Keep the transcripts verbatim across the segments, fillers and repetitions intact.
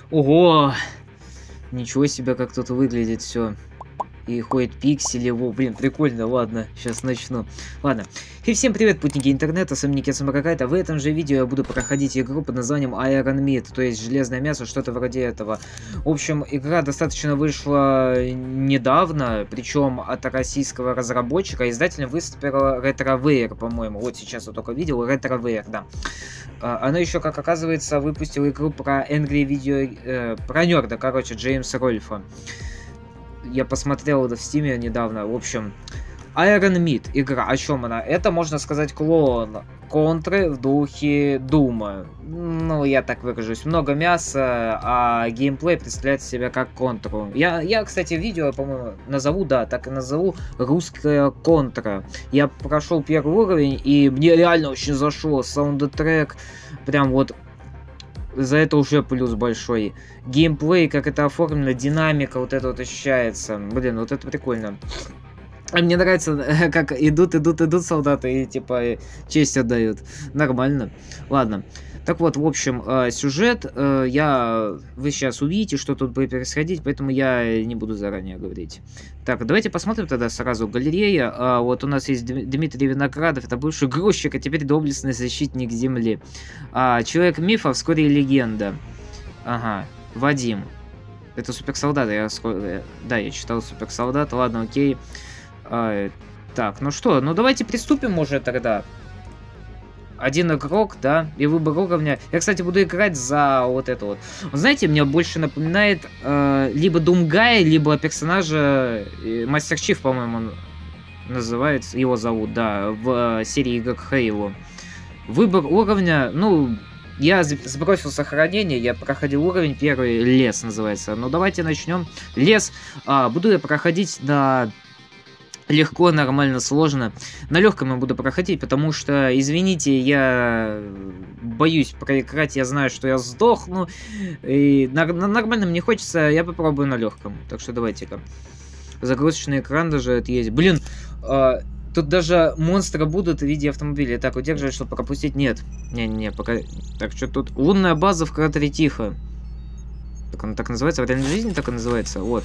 Ого! Ничего себе, как тут выглядит все. И ходит пиксели. Во, блин, прикольно. Ладно, сейчас начну. Ладно. И всем привет, путники интернета, с вами Никита какая-то. В этом же видео я буду проходить игру под названием Iron Meat, то есть железное мясо, что-то вроде этого. В общем, игра достаточно вышла недавно, причем от российского разработчика. Издателем выступил RetroWare, по-моему. Вот сейчас я только видел. RetroWare, да. Она еще, как оказывается, выпустила игру про Angry Video, э, про нерда, короче, Джеймса Рольфа. Я посмотрел это в Стиме недавно. В общем, Iron Meat игра. О чем она? Это, можно сказать, клон контры в духе Дума. Ну, я так выражусь. Много мяса, а геймплей представляет себя как контру. Я, я кстати, видео, по-моему, назову, да, так и назову русская контра. Я прошел первый уровень, и мне реально очень зашел саундтрек. Прям вот... За это уже плюс большой. Геймплей, как это оформлено, динамика, вот это вот ощущается. Блин, вот это прикольно. А мне нравится, как идут, идут, идут солдаты и типа честь отдают. Нормально. Ладно. Так вот, в общем, сюжет, я, вы сейчас увидите, что тут будет происходить, поэтому я не буду заранее говорить. Так, давайте посмотрим тогда сразу галерея. Вот у нас есть Дмитрий Виноградов, это бывший грузчик, а теперь доблестный защитник земли. Человек мифа, вскоре легенда. Ага, Вадим. Это суперсолдат, я, да, я читал суперсолдат, ладно, окей. Так, ну что, ну давайте приступим уже тогда. Один игрок, да, и выбор уровня. Я, кстати, буду играть за вот это вот. Знаете, мне больше напоминает э, либо Думгай, либо персонажа э, Мастер Чиф, по-моему, называется, его зовут, да, в э, серии игр Halo. Выбор уровня, ну, я сбросил сохранение, я проходил уровень первый, лес называется. Ну, давайте начнем. Лес, э, буду я проходить на... Легко, нормально, сложно. На легком я буду проходить, потому что, извините, я боюсь проиграть, я знаю, что я сдохну. И на, на нормальном не хочется, я попробую на легком. Так что давайте-ка. Загрузочный экран даже это есть. Блин, э, тут даже монстры будут в виде автомобиля. Так, удерживать, чтобы пропустить. Нет. Не-не-не, пока... Так, что тут? Лунная база в кратере Тихо. Так она так называется? В реальной жизни так и называется? Вот.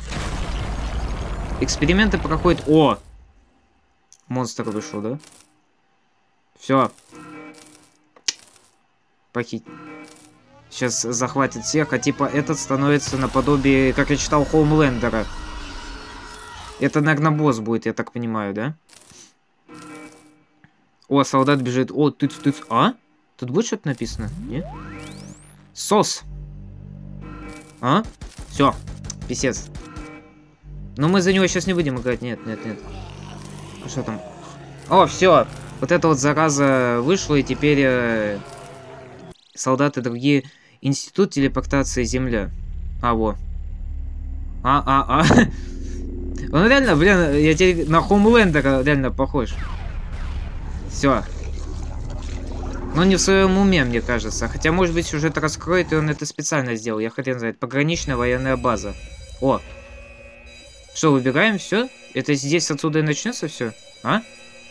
Эксперименты проходят... О! Монстр вышел, да? Все. Похит. Сейчас захватит всех, а типа этот становится наподобие, как я читал, Хоумлендера. Это, наверное, босс будет, я так понимаю, да? О, солдат бежит. О, тыц, тыц. А? Тут будет что-то написано? Нет? Сос. А? Все. Писец. Но мы за него сейчас не будем играть. Нет, нет, нет. А что там? О, все. Вот эта вот зараза вышла, и теперь э, солдаты другие. Институт телепортации Земля. А, во. А, а, а. Он реально, блин, я теперь на Хоумлендера реально похож. Все. Но не в своем уме, мне кажется. Хотя, может быть, сюжет раскроет, и он это специально сделал. Я хрен знает. Пограничная военная база. О. Что, выбегаем, все? Это здесь отсюда и начнется все? А?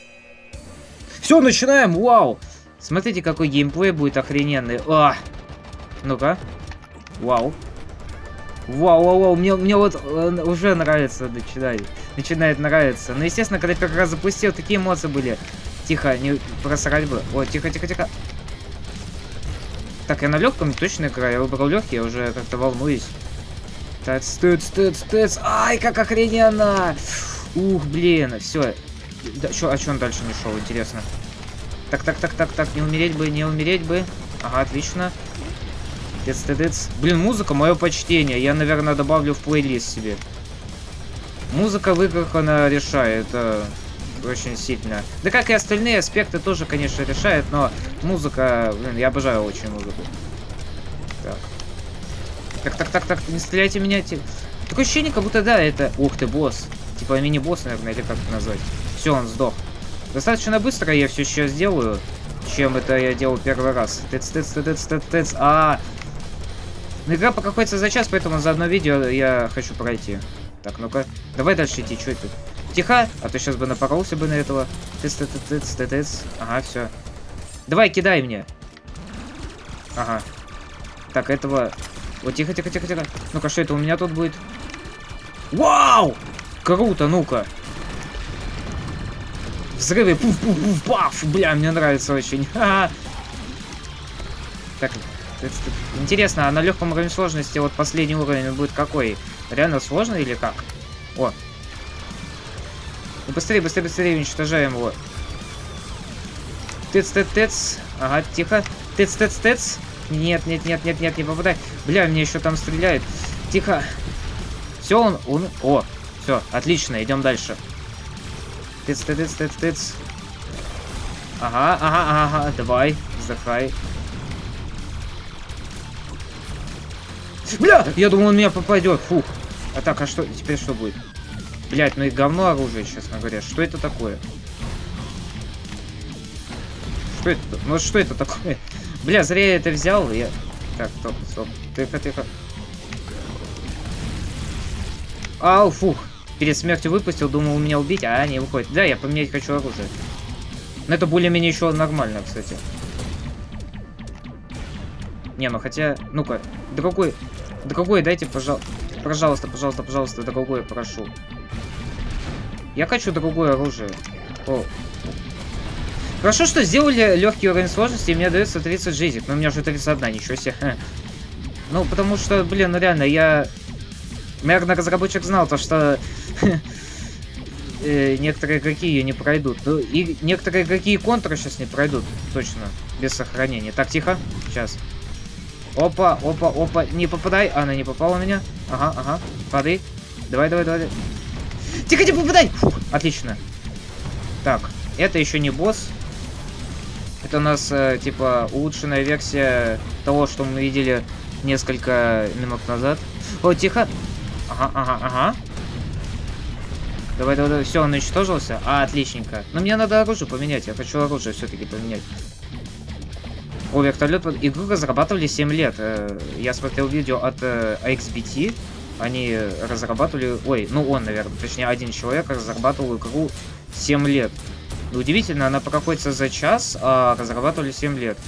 Все, начинаем! Вау! Смотрите, какой геймплей будет охрененный. А! Ну-ка. Вау. Вау, вау, вау. Мне, мне вот э, уже нравится, начинает, начинает нравиться. Ну, естественно, когда первый раз запустил, такие эмоции были. Тихо, не просрать бы. О, тихо, тихо, тихо. Так, я на легком точно играю. Я выбрал легкий, я уже как-то волнуюсь. Тэц, тэц, тэц, тэц. Ай, как охрененно! Ух, блин, все. Да, чё, а что он дальше не шел, интересно? Так, так, так, так, так, не умереть бы, не умереть бы. Ага, отлично. Тэц, тэц. Блин, музыка, мое почтение. Я, наверное, добавлю в плейлист себе. Музыка в играх, она решает. Это очень сильно. Да как и остальные аспекты тоже, конечно, решает, но музыка, блин, я обожаю очень музыку. Так. Так, так, так, так, не стреляйте меня. Такое ощущение, как будто, да, это... Ух ты, босс. Типа мини-босс, наверное, или как это назвать. Все, он сдох. Достаточно быстро я все сейчас сделаю, чем это я делал первый раз. Тэц, тэц, тэц, тэц, тэц. А, ну, игра проходится за час, поэтому за одно видео я хочу пройти. Так, ну-ка. Давай дальше идти, что это? Тихо, а то сейчас бы напоролся бы на этого. Тэц, тэц, тэц, тэц, тэц. Ага, все. Давай, кидай мне. Ага. Так, этого... Вот, тихо, тихо, тихо, тихо. Ну-ка, что это у меня тут будет? Вау! Круто, ну-ка. Взрывы, пуф-пуф-пуф-паф. Бля, мне нравится очень. Ха-ха. Так, интересно, а на легком уровне сложности вот последний уровень будет какой? Реально сложный или как? О. Ну, быстрее, быстрее, быстрее уничтожаем его. Тыц, тыц, тыц. Ага, тихо. Тыц, тыц, тыц. Нет, нет, нет, нет, нет, не попадай. Бля, мне еще там стреляет. Тихо. Все, он, он... О, все, отлично, идем дальше. Тыц, тыц, тыц, тыц, тыц. Ага, ага, ага, давай, вздыхай. Бля, я думал, он меня попадет. Фух. А так, а что, теперь что будет? Блять, ну и говно оружие, честно говоря. Что это такое? Что это? Ну что это такое? Бля, зря я это взял. Я... Так, стоп, стоп. Тихо, тихо. Ау, фух. Перед смертью выпустил, думал меня убить, а не выходит. Да, я поменять хочу оружие. Но это более-менее еще нормально, кстати. Не, ну хотя... Ну-ка, другой... Другой дайте, пожалуйста. Пожалуйста, пожалуйста, пожалуйста, другое прошу. Я хочу другое оружие. О. Хорошо, что сделали легкий уровень сложности, и мне дается тридцать жизней. Но у меня уже тридцать одна, ничего себе. Ну, потому что, блин, ну реально, я... Наверное, разработчик знал то, что некоторые игроки ее не пройдут. И некоторые игроки и контры сейчас не пройдут, точно, без сохранения. Так, тихо, сейчас. Опа, опа, опа, не попадай. Она не попала в меня. Ага, ага, падай. Давай, давай, давай. Тихо, не попадай! Фух, отлично. Так, это еще не босс. Это у нас, э, типа, улучшенная версия того, что мы видели несколько минут назад. О, тихо. Ага, ага, ага. Давай, давай, давай. Все, он уничтожился. А, отличненько. Но мне надо оружие поменять. Я хочу оружие все-таки поменять. О, вертолет. Игру разрабатывали семь лет. Я смотрел видео от икс би ти. Они разрабатывали... Ой, ну он, наверное. Точнее, один человек разрабатывал игру семь лет. Удивительно, она проходится за час, а разрабатывали семь лет.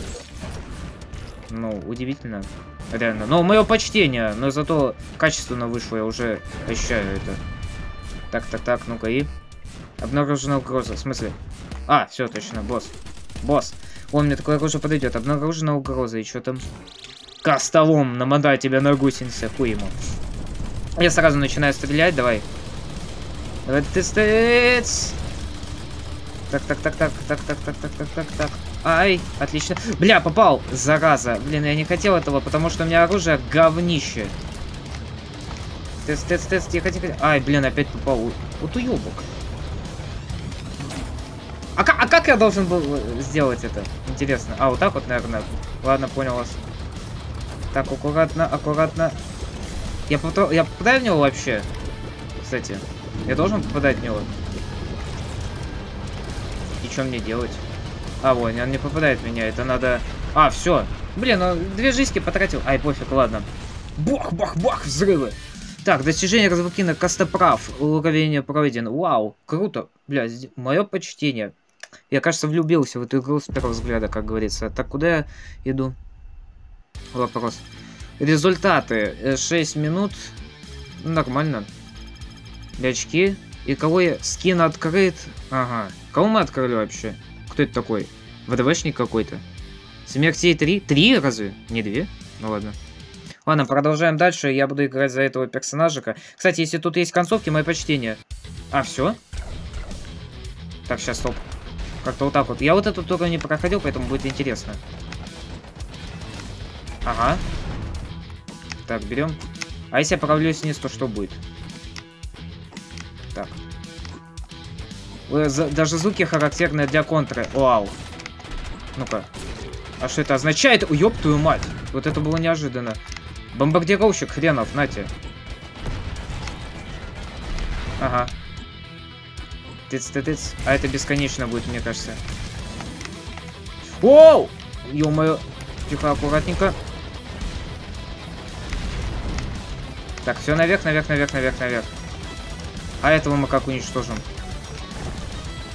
Ну, удивительно. Реально. Но мое почтение. Но зато качественно вышло. Я уже ощущаю это. Так, так, так. Ну-ка и... Обнаружена угроза. В смысле? А, все, точно. Босс. Босс. Он мне такое оружие подойдет. Обнаружена угроза. И что там? Кастовом. Намотай тебя на гусеницы. Хуй ему. Я сразу начинаю стрелять. Давай. Давай, ты стыц. Так, так, так, так, так, так, так, так, так, так, так. Ай, отлично. Бля, попал, зараза. Блин, я не хотел этого, потому что у меня оружие говнище. Тест, тест, тест, тихо, тихо. Ай, блин, опять попал. Вот уёбок. А, а как я должен был сделать это? Интересно. А, вот так вот, наверное. Ладно, понял вас. Так, аккуратно, аккуратно. Я, попад... я попадаю в него вообще? Кстати, я должен попадать в него. И что мне делать? А, вон, он не попадает в меня. Это надо... А, все. Блин, ну две жизни потратил. Ай, пофиг, ладно. Бах, бах, бах, взрывы. Так, достижение разработки костоправ. Уровень пройден. Вау, круто. Бля, мое почтение. Я, кажется, влюбился в эту игру с первого взгляда, как говорится. Так, куда я иду? Вопрос. Результаты. шесть минут. Нормально. Очки. И кого я... Скин открыт. Ага. Кого мы открыли вообще? Кто это такой? ВДВшник какой-то. Смертей три? Три разве? Не две? Ну ладно. Ладно, продолжаем дальше. Я буду играть за этого персонажика. Кстати, если тут есть концовки, мое почтение. А, все? Так, сейчас, стоп. Как-то вот так вот. Я вот эту только не проходил, поэтому будет интересно. Ага. Так, берем. А если я провалюсь вниз, то что будет? Так. Даже звуки характерные для контры. Вау. Ну-ка. А что это означает? Ёб твою мать. Вот это было неожиданно. Бомбардировщик хренов, нате. Ага. Тыц-тыц-тыц. А это бесконечно будет, мне кажется. Оу! Ё-моё. Тихо, аккуратненько. Так, все наверх, наверх, наверх, наверх, наверх. А этого мы как уничтожим?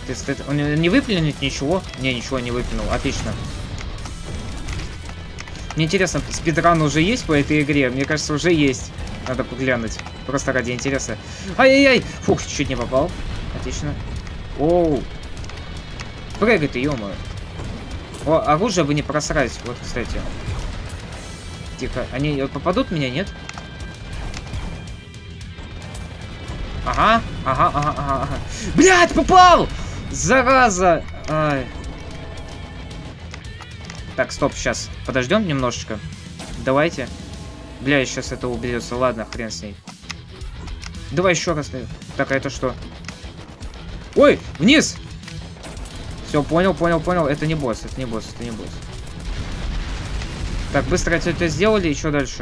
Он не выплюнет ничего? Не, ничего не выплюнул. Отлично. Мне интересно, спидран уже есть по этой игре? Мне кажется, уже есть. Надо поглянуть. Просто ради интереса. Ай-яй-яй! Фух, чуть не попал. Отлично. Оу. Прыгай ты, ё-моё. О, оружие бы не просрать. Вот, кстати. Тихо. Они попадут в меня, нет? Ага, ага, ага, ага, ага. Блядь, попал! Зараза! Ай. Так, стоп, сейчас. Подождем немножечко. Давайте. Бля, сейчас это уберется. Ладно, хрен с ней. Давай еще раз. Так, а это что? Ой, вниз! Все, понял, понял, понял. Это не босс, это не босс, это не босс. Так, быстро это сделали, и что дальше?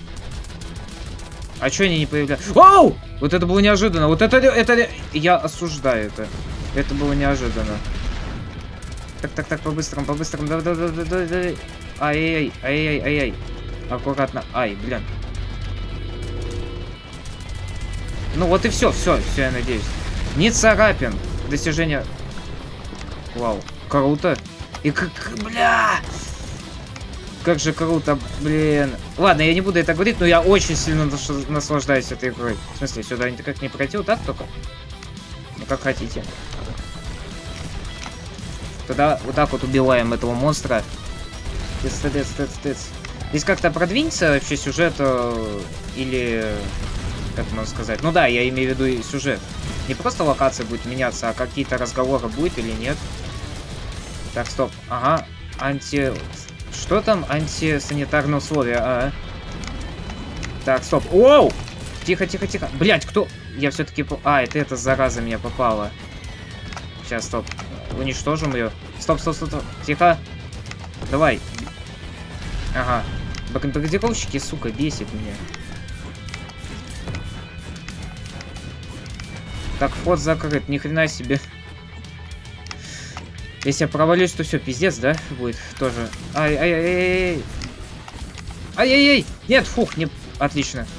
А что они не появляются? Оу! Вот это было неожиданно. Вот это, это... Я осуждаю это. Это было неожиданно. Так, так, так, по-быстрому, по-быстрому. Давай, давай, давай, давай, давай. Ай-яй-яй, ай-яй, ай-яй. Аккуратно. Ай, блин. Ну вот и все, все, все, я надеюсь. Не царапин. Достижение. Вау. Круто. И как, бля... Как же круто, блин. Ладно, я не буду это говорить, но я очень сильно наслаждаюсь этой игрой. В смысле, сюда как не пройти, вот так только? Ну, как хотите. Тогда вот так вот убиваем этого монстра. Тыц, тыц, тыц, тыц. Здесь как-то продвинется вообще сюжет, или... Как можно сказать? Ну да, я имею в виду и сюжет. Не просто локация будет меняться, а какие-то разговоры будет или нет. Так, стоп. Ага. Анти... Что там? Антисанитарные условия. А. Так, стоп. Оу! Тихо, тихо, тихо. Блять, кто? Я все-таки... А, это эта зараза меня попала. Сейчас, стоп. Уничтожим ее. Стоп, стоп, стоп, стоп. Тихо. Давай. Ага. Бомбардировщики, сука, бесит меня. Так, вход закрыт. Ни хрена себе. Если я провалюсь, то все, пиздец, да? Будет тоже. Ай-ай-ай-ай-ай. Ай-яй-яй! Нет, фух, не... Отлично.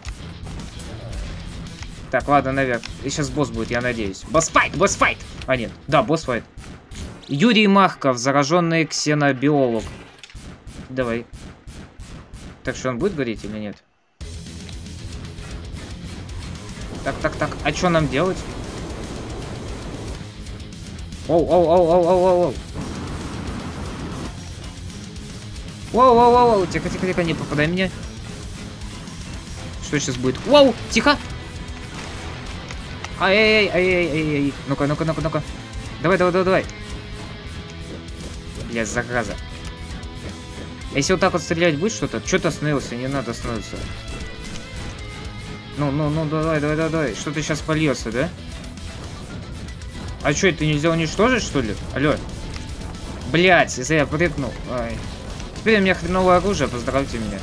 Так, ладно, наверх. И сейчас босс будет, я надеюсь. Босс-файт! Босс-файт! А, нет. Да, босс-файт. Юрий Махков, зараженный ксенобиолог. Давай. Так что он будет гореть или нет? Так, так, так. А что нам делать? Оу, оу, оу, оу, оу, оу, оу. Воу, воу, воу, воу. Тихо, тихо, тихо, не попадай в меня. Что сейчас будет? Воу, тихо. Ай-яй-яй, ай-яй-яй-яй. Ну-ка, ну-ка, ну-ка, ну-ка. Давай, давай, давай, давай. Бля, зараза. Если вот так вот стрелять будет что-то, что ты остановился? Не надо остановиться. Ну, ну, ну, давай, давай, давай, давай. Что-то сейчас польется, да? А что, это нельзя уничтожить, что ли? Алло. Блять, если я прыгнул. Ай. Теперь у меня хреновое оружие, поздравьте меня.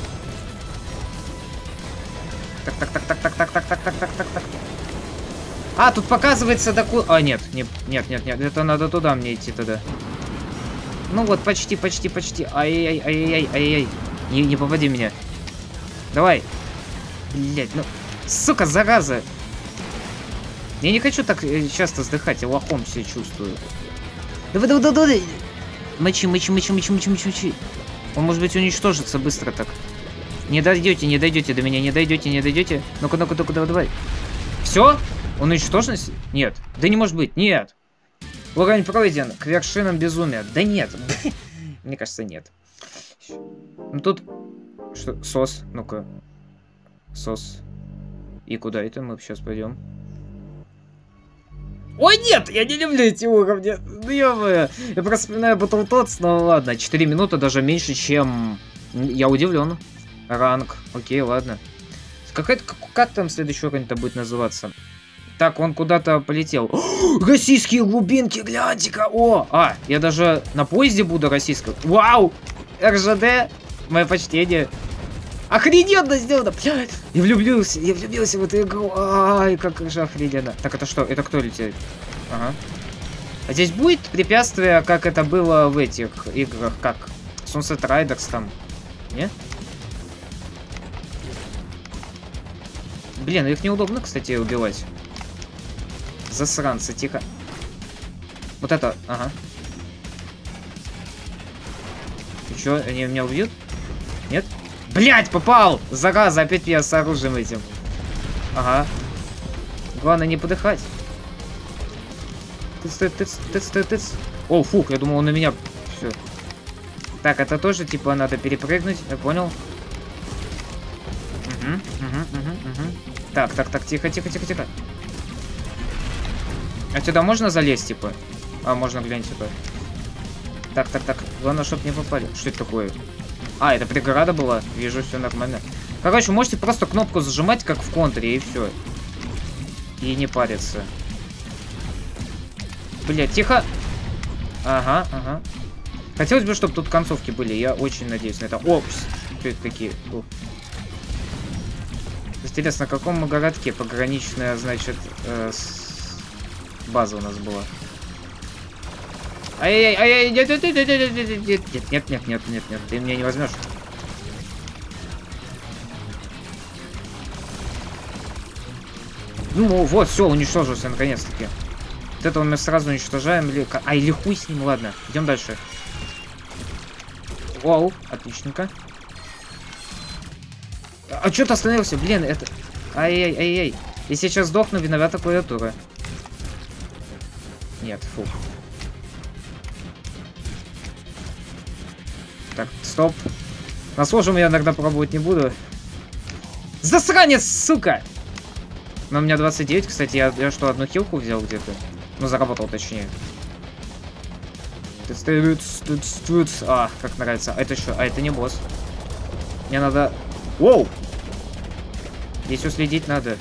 Так, так, так, так, так, так, так, так, так, так, так, так. А, тут показывается такой... А, нет, не, нет, нет, нет, это надо туда мне идти тогда. Ну вот, почти, почти, почти. Ай-яй-яй, ай-яй-яй, ай-яй. Не, не попади меня. Давай. Блять, ну... Сука, зараза. Я не хочу так часто вздыхать, я лохом себя чувствую. Давай, давай, давай, давай. Мочи, мочи, мочи, мочи, мочи, мочи, мочи. Он, может быть, уничтожится быстро так. Не дойдете, не дойдете до меня, не дойдете, не дойдете. Ну-ка, ну-ка, ну-ка, давай, давай. Все? Он уничтожен? Нет. Да не может быть, нет. Уровень пройден к вершинам безумия. Да нет. Мне кажется, нет. Ну тут... Что? Сос. Ну-ка. Сос. И куда это мы сейчас пойдем? Ой, нет! Я не люблю эти уровни. Ну, ё-моё. Я просто вспоминаю Battletoads, но ладно. четыре минуты даже меньше, чем... Я удивлен. Ранг. Окей, ладно. Как, как, как там следующий уровень-то будет называться? Так, он куда-то полетел. О, российские глубинки, гляньте-ка. О, а, я даже на поезде буду российском. Вау! эр жэ дэ. Мое почтение. Охрененно сделано. Блядь. Я влюбился, я влюбился в эту игру. Ай, как же охрененно. Так, это что? Это кто летит? Ага. А здесь будет препятствие, как это было в этих играх, как Sunset Riders там? Не? Блин, их неудобно, кстати, убивать. Засранцы, тихо. Вот это, ага. И чё, они меня убьют? Нет? Блять, попал! Зараза, опять я с оружием этим. Ага. Главное не подыхать. Тыц, тыц, тыц, тыц, тыц, тыц. О, фух, я думал, он на меня... Все. Так, это тоже, типа, надо перепрыгнуть, я понял. Угу, угу, угу, угу. Так, так, так, тихо, тихо, тихо, тихо. А сюда можно залезть, типа? А, можно, глянь, типа. Так, так, так. Главное, чтобы не попали. Что это такое? А, это преграда была. Вижу, все нормально. Короче, можете просто кнопку зажимать, как в контре, и все. И не париться. Блять, тихо. Ага, ага. Хотелось бы, чтобы тут концовки были. Я очень надеюсь на это. Опс. Что это такие? О. Интересно, на каком городке пограничная, значит, э, с... база у нас была? Ай-яй-яй, нет, нет, нет, нет, нет, нет, нет, нет, нет, нет, нет, нет, ты меня не возьмешь. Ну вот, все, уничтожился наконец-таки. Вот этого мы сразу уничтожаем. Или... А, или хуй с ним, ладно. Идем дальше. Вау, отличненько. А что ты остановился? Блин, это... Ай-яй-яй-яй. Если я сейчас сдохну, виновата клавиатура. Нет, фу. Так, стоп. На сложном я иногда пробовать не буду. Засранец, сука! Но у меня двадцать девять, кстати, я, я что, одну хилку взял где-то? Ну, заработал, точнее. А, как нравится. А это что? А это не босс. Мне надо... Воу! Здесь уследить надо.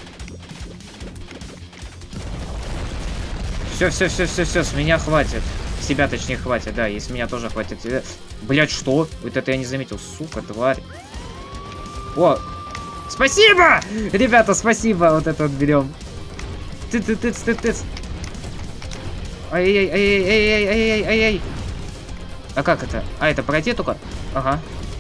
Все, все, все, все, все, с меня хватит. С тебя, точнее, хватит, да, если меня тоже хватит. Блять, что? Вот это я не заметил. Сука, тварь. О! Спасибо! Ребята, спасибо. Вот это вот берем. Ты-ты-ты-ты-ты. Ай-яй-яй-яй-яй-яй-яй-яй. А как это? А, это пройти только? Ага.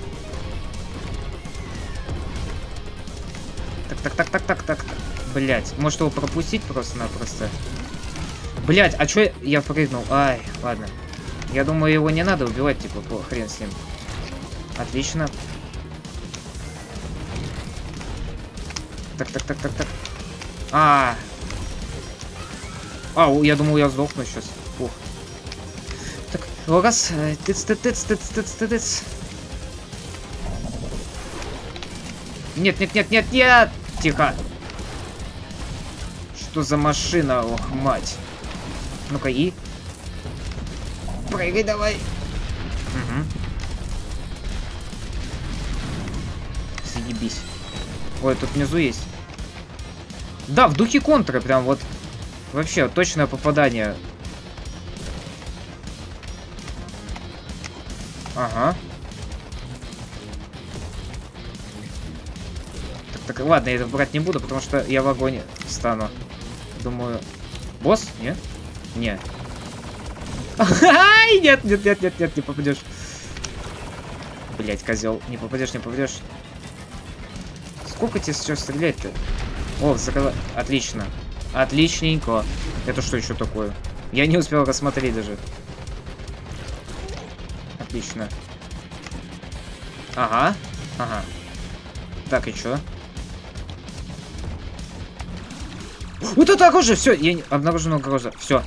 Так, так, так, так, так, так. Блять, может его пропустить просто-напросто? Блять, а чё я прыгнул? Ай, ладно. Я думаю, его не надо убивать, типа, по хрен с ним. Отлично. Так, так, так, так, так. А, а, я думал, я сдохну сейчас. Фух. Так, раз. Тыц, тыц, тыц, тыц, тыц, тыц. Нет, нет, нет, нет, нет! Тихо. Что за машина? Ох, мать. Ну-ка, и. Прыгай давай. Угу. Заебись. Ой, тут внизу есть. Да, в духе контры прям вот. Вообще, точное попадание. Ага. Так, так, ладно, я это брать не буду, потому что я в огонь встану. Думаю... Босс? Нет? Не. Ай, нет, нет, нет, нет, нет, не попадешь. Блять, козел. Не попадешь, не попадешь. Сколько тебе сейчас стрелять-то? О, закрыла. Отлично. Отличненько. Это что еще такое? Я не успел рассмотреть даже. Отлично. Ага. Ага. Так, и чё? Вот это оружие! Все, я не... обнаружено оружие. Все.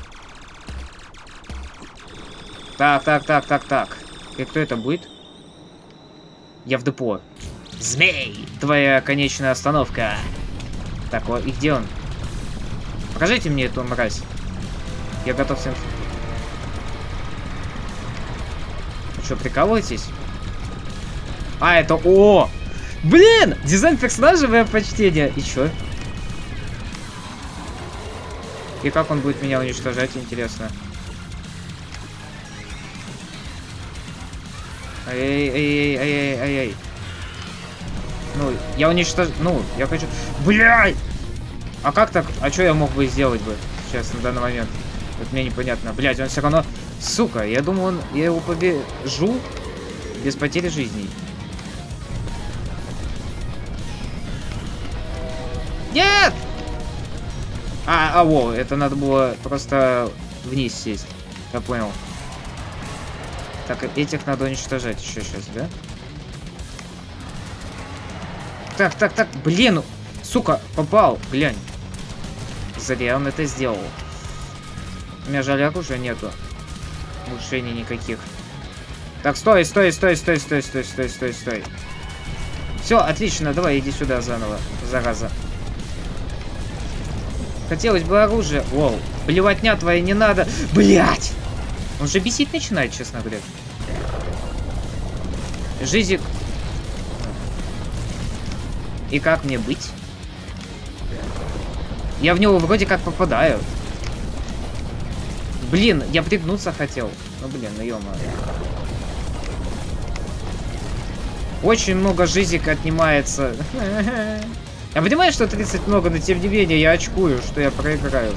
Так, так, так, так, так. И кто это будет? Я в депо. Змей! Твоя конечная остановка. Так, вот, и где он? Покажите мне эту мразь. Я готов всем... Вы что, прикалываетесь? А, это... О! Блин! Дизайн персонажа, мое почтение. И чё? И как он будет меня уничтожать, интересно. Ай-яй-яй-яй-яй-яй-яй. Ну, я уничтожу... Ну, я хочу... Блядь! А как так? А что я мог бы сделать бы сейчас, на данный момент? Вот мне непонятно. Блядь, он все равно... Сука, я думал, он... я его побежу без потери жизней. Нет! А, а, во, это надо было просто вниз сесть. Я понял. Так, этих надо уничтожать еще сейчас, да? так, так, так. Блин, сука, попал. Глянь. Зря он это сделал. У меня жаль, оружия нету. Улучшений никаких. Так, стой, стой, стой, стой, стой, стой, стой, стой, стой. Все, отлично, давай, иди сюда заново, зараза. Хотелось бы оружие. Воу, блевотня твоя не надо. Блять! Он же бесить начинает, честно говоря. Жизик. И как мне быть? Я в него вроде как попадаю. Блин, я пригнуться хотел. Ну блин, ну ё-моё. Очень много жизнек отнимается. Я понимаю, что тридцать много, но тем не менее я очкую, что я проиграю.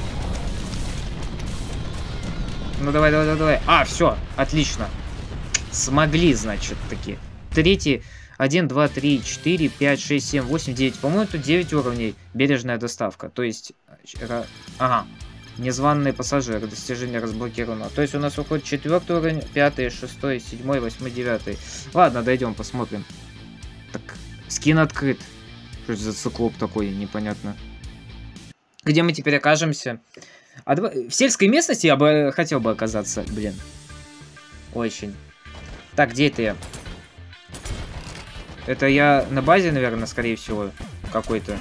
Ну давай, давай, давай. А, все, отлично. Смогли, значит, таки. Третий. один, два, три, четыре, пять, шесть, семь, восемь, девять. По-моему, тут девять уровней. Бережная доставка. То есть... Ага. Незваные пассажиры. Достижение разблокировано. То есть у нас уходит четвертый уровень, пятый, шестой, седьмой, восьмой, девятый. Ладно, дойдем, посмотрим. Так, скин открыт. Что это за циклоп такой, непонятно. Где мы теперь окажемся? А давай... В сельской местности я бы хотел бы оказаться, блин. Очень. Так, где это я? Это я на базе, наверное, скорее всего, какой-то.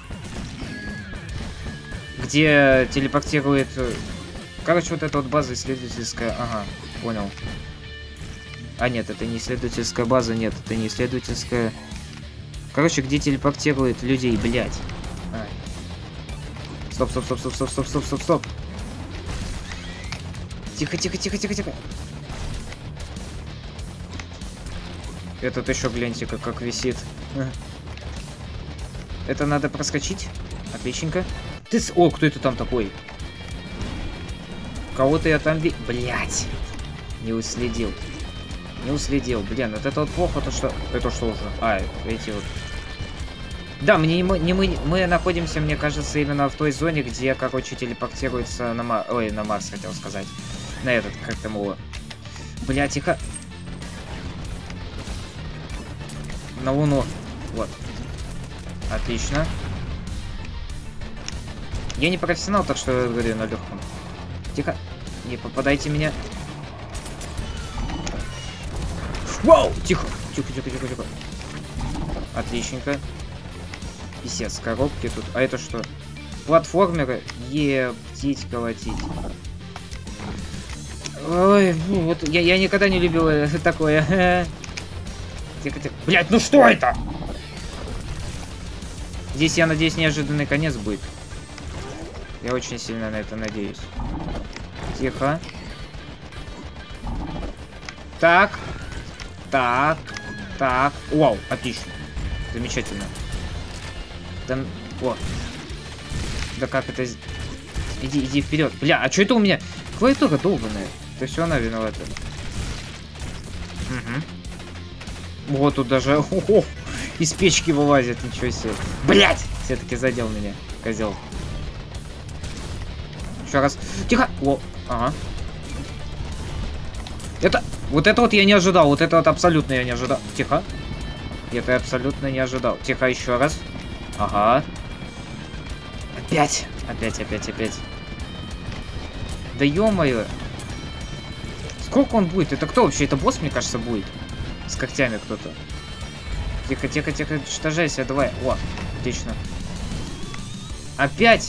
Где телепортирует... Короче, вот эта вот база исследовательская. Ага, понял. А, нет, это не исследовательская база, нет, это не исследовательская... Короче, где телепортирует людей, блядь. А. Стоп, стоп, стоп, стоп, стоп, стоп, стоп, стоп, стоп. Тихо, тихо, тихо, тихо, тихо. Этот еще, гляньте, как, как висит. Это надо проскочить. Отличненько. Ты с... О, кто это там такой? Кого-то я там ви... Блять. Не уследил. Не уследил. Блин, вот это вот плохо, то что... Это что уже? А, эти вот... Да, мне, не мы, мы находимся, мне кажется, именно в той зоне, где, короче, телепортируется на Марс. Ой, на Марс, хотел сказать. На этот, как там его... Бля, тихо. На Луну. Вот. Отлично. Я не профессионал, так что я говорю на легком. Тихо. Не попадайте меня. Вау! Тихо. Тихо, тихо, тихо, тихо. Отличненько. Писец, коробки тут. А это что? Платформеры? Ептить, колотить. Ой, ну вот я, я никогда не любил такое. Тихо, тихо. Блять, ну что это? Здесь, я надеюсь, неожиданный конец будет. Я очень сильно на это надеюсь. Тихо. Так. Так. Так. Вау, отлично. Замечательно. Да, о. Да как это... Иди, иди вперед. Бля, а что это у меня? Клавиатура долбаная. Это все она виновата. Угу. Вот тут даже... О-о-о, из печки вылазит, ничего себе. Блять! Все-таки задел меня, козел. Еще раз. Тихо! О, ага. Это... Вот это вот я не ожидал. Вот это вот абсолютно я не ожидал. Тихо. Это я абсолютно не ожидал. Тихо, еще раз. Ага. Опять. Опять, опять, опять. Да ё-моё. Сколько он будет? Это кто вообще? Это босс, мне кажется, будет. С когтями кто-то. Тихо, тихо, тихо. Уничтожайся, давай. О, отлично. Опять.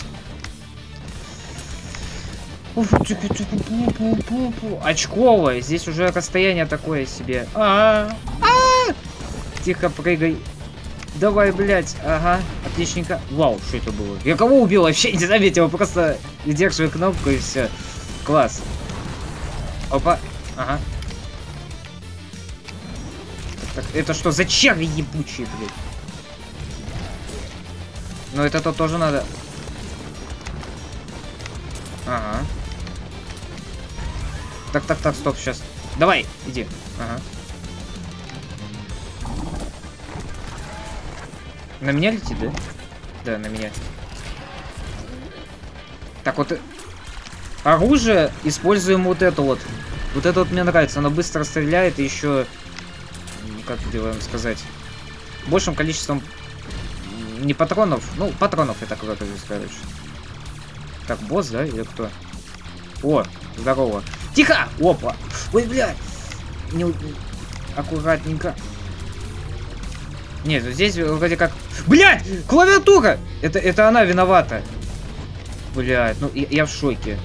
Очковое. Здесь уже расстояние такое себе. А -а -а -а! Тихо, прыгай. Давай, блядь. Ага, отличненько. Вау, что это было? Я кого убил? Вообще не заметил. Просто удерживаю кнопку и все. Класс. Опа. Ага. Так, так, это что за черви ебучие, блядь? Ну это-то тоже надо. Ага. Так, так, так, стоп, сейчас. Давай, иди. Ага. На меня летит, да? Да, на меня. Так вот. Оружие используем вот это вот. Вот это вот мне нравится. Оно быстро стреляет и еще... Как тебе вам сказать? Большим количеством не патронов. Ну, патронов это круто, короче. Так, босс, да? Или кто? О, здорово. Тихо! Опа! Ой, блядь! Не... Аккуратненько. Нет, здесь вроде как... Блядь! Клавиатура! Это, это она виновата. Блядь, ну я, я в шоке.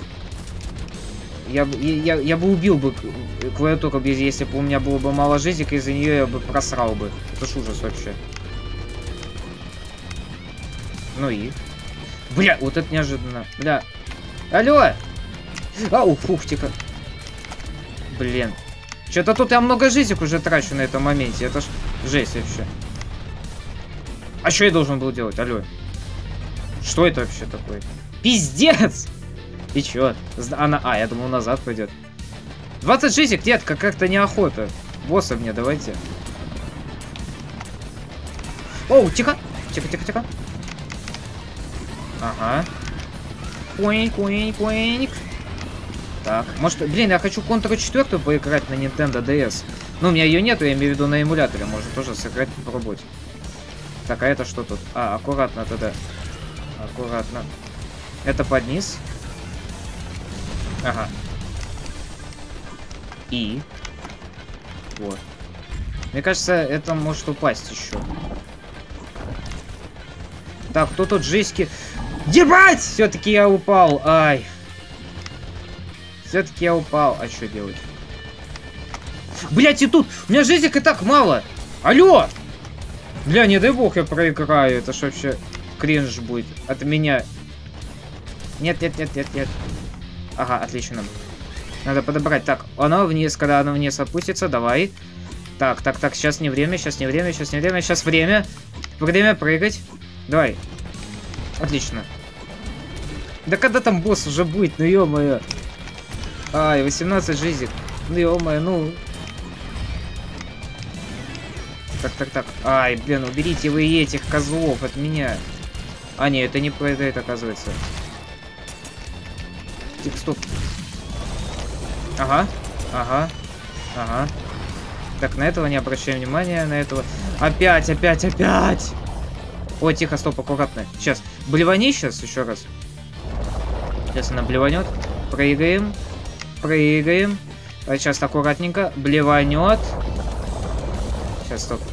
Я, я, я бы убил бы клавиатуру, если бы у меня было бы мало жизней, из-за нее я бы просрал бы. Это ж ужас вообще. Ну и? Бля, вот это неожиданно. Бля. Алло! Ау, фух, тихо. Блин. Что-то тут я много жизней уже трачу на этом моменте. Это ж жесть вообще. А что я должен был делать? Алло. Что это вообще такое? Пиздец! И чё? Она... А, я думал, назад пойдет. двадцать жизней, детка, как-то неохота. Босса мне давайте. Оу, тихо! Тихо, тихо, тихо. Ага. Пуинь, пуинь, пуинь. Так, может, блин, я хочу Контру четыре поиграть на Nintendo ди эс. Ну, у меня ее нету, я имею в виду на эмуляторе. Можно тоже сыграть, попробовать. Так, а это что тут? А, аккуратно тогда. Аккуратно. Это под низ. Ага. И. Вот. Мне кажется, это может упасть еще. Так, кто тут жизньки? Ебать! Все-таки я упал. Ай. Все-таки я упал. А что делать? Блять, и тут! У меня жизнек и так мало! Алло! Бля, не дай бог я проиграю. Это ж вообще кринж будет от меня. Нет, нет, нет, нет, нет. Ага, отлично. Надо подобрать. Так, она вниз, когда она вниз опустится, давай. Так, так, так, сейчас не время, сейчас не время, сейчас не время, сейчас время. Время прыгать. Давай. Отлично. Да когда там босс уже будет, ну ё-моё. Ай, восемнадцать жизней. Ну ё-моё, ну. Так, так, так. Ай, блин, уберите вы этих козлов от меня. А, нет, это не пройдет, оказывается. Тихо, стоп. Ага, ага, ага. Так, на этого не обращаем внимания, на этого. Опять, опять, опять! Ой, тихо, стоп, аккуратно. Сейчас. Блевани сейчас еще раз. Сейчас она блеванет. Прыгаем. Прыгаем. А сейчас аккуратненько. Блеванет. Сейчас, стоп.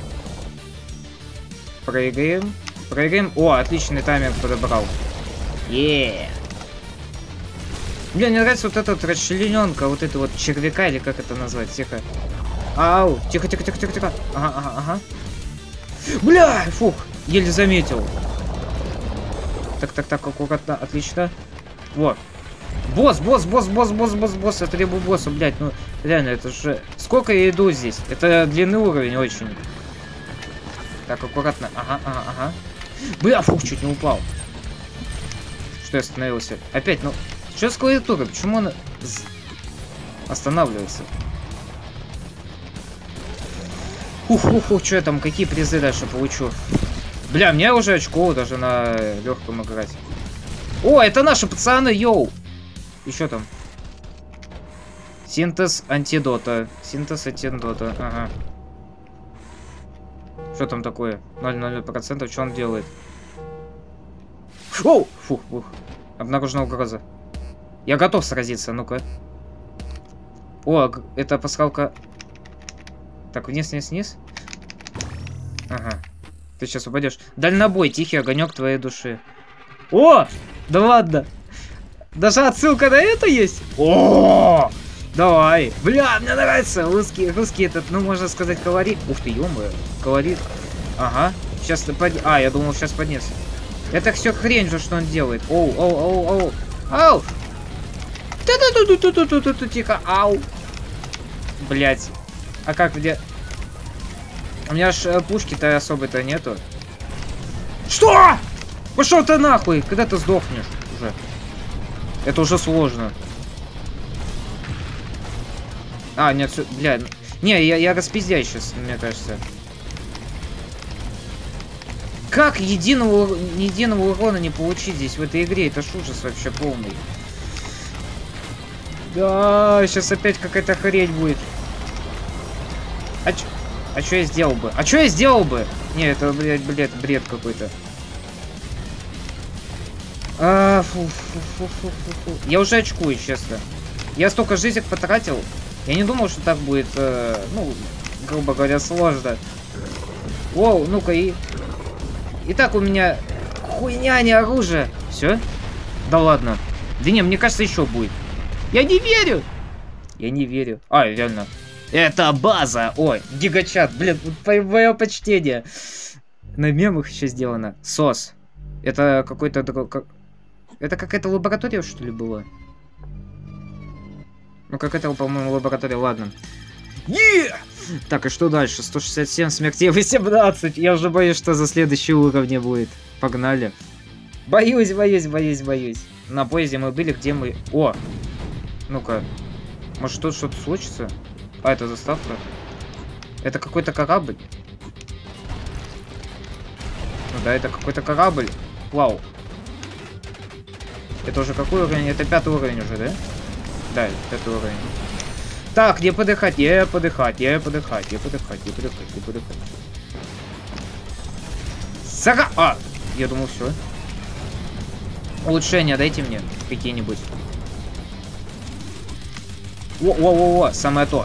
Прыгаем. Прыгаем. О, отличный тайминг подобрал. Еее. Мне не нравится вот эта вот расчлененка, вот это вот червяка, или как это назвать, тихо. Ау, тихо, тихо, тихо, тихо, тихо. Ага, ага, ага. Бля, фух, еле заметил. Так, так, так, аккуратно, отлично. Вот. Босс, босс, босс, босс, босс, босс, босс, я требую босса, блядь, ну, реально, это же... Сколько я иду здесь? Это длинный уровень очень. Так, аккуратно, ага, ага, ага. Бля, фух, чуть не упал. Что я остановился? Опять, ну... Что с клавиатурой? Почему она останавливается? Ух, ух, ух, что я там, какие призы дальше получу? Бля, мне уже очко даже на легком играть. О, это наши пацаны, йоу! И что там? Синтез антидота. Синтез антидота, ага. Что там такое? ноль целых ноль процентов, что он делает? Оу! Фух, фух. Обнаружена угроза. Я готов сразиться, ну-ка. О, это пасхалка. Так, вниз, вниз, вниз. Ага. Ты сейчас упадешь. Дальнобой, тихий огонек твоей души. О! Да ладно. Даже отсылка на это есть? О! Давай. Бля, мне нравится. Русский, русский этот, ну, можно сказать, колорит. Ух ты, ё-моё. Колорит. Ага. Сейчас ты под... А, я думал, сейчас поднес. Это все хрень же, что он делает. Оу, оу, оу, оу. Ау! Ту-ту-ту-ту-ту-ту-ту, тихо, ау. Блять. А как где? У меня ж пушки-то особой-то нету. Что? Пошел ты нахуй, когда ты сдохнешь уже. Это уже сложно. А, нет, бля. Не, я, я распиздяй сейчас, мне кажется. Как единого, единого урона не получить здесь в этой игре? Это ж ужас вообще полный. Да, сейчас опять какая-то хрень будет. А ч... А что я сделал бы? А что я сделал бы? Не, это, блядь, блядь, бред какой-то. А, фу, фу, фу, фу, фу, фу. Я уже очкую, честно. Я столько жизней потратил. Я не думал, что так будет, э, ну, грубо говоря, сложно. Воу, ну-ка и... Итак, у меня хуйня, не оружие. Все? Да ладно. Да не, мне кажется, еще будет. Я не верю. Я не верю. А, реально. Это база. Ой, гигачат. Блин, мое почтение. На мемах еще сделано. Сос. Это какой-то... Как... Это какая-то лаборатория, что ли, была? Ну, какая-то, по-моему, лаборатория. Ладно. Yeah! Так, и что дальше? сто шестьдесят семь, смертей восемнадцать. Я уже боюсь, что за следующий уровень будет. Погнали. Боюсь, боюсь, боюсь, боюсь. На поезде мы были, где мы... О! Ну-ка. Может, тут что-то случится? А, это заставка. Это какой-то корабль. Ну да, это какой-то корабль. Вау. Это уже какой уровень? Это пятый уровень уже, да? Да, пятый уровень. Так, не подыхать, не подыхать, не подыхать, не подыхать, не подыхать, не подыхать. Сага! А! Я думал, все. Улучшения дайте мне какие-нибудь. О-о-о-о, самое то.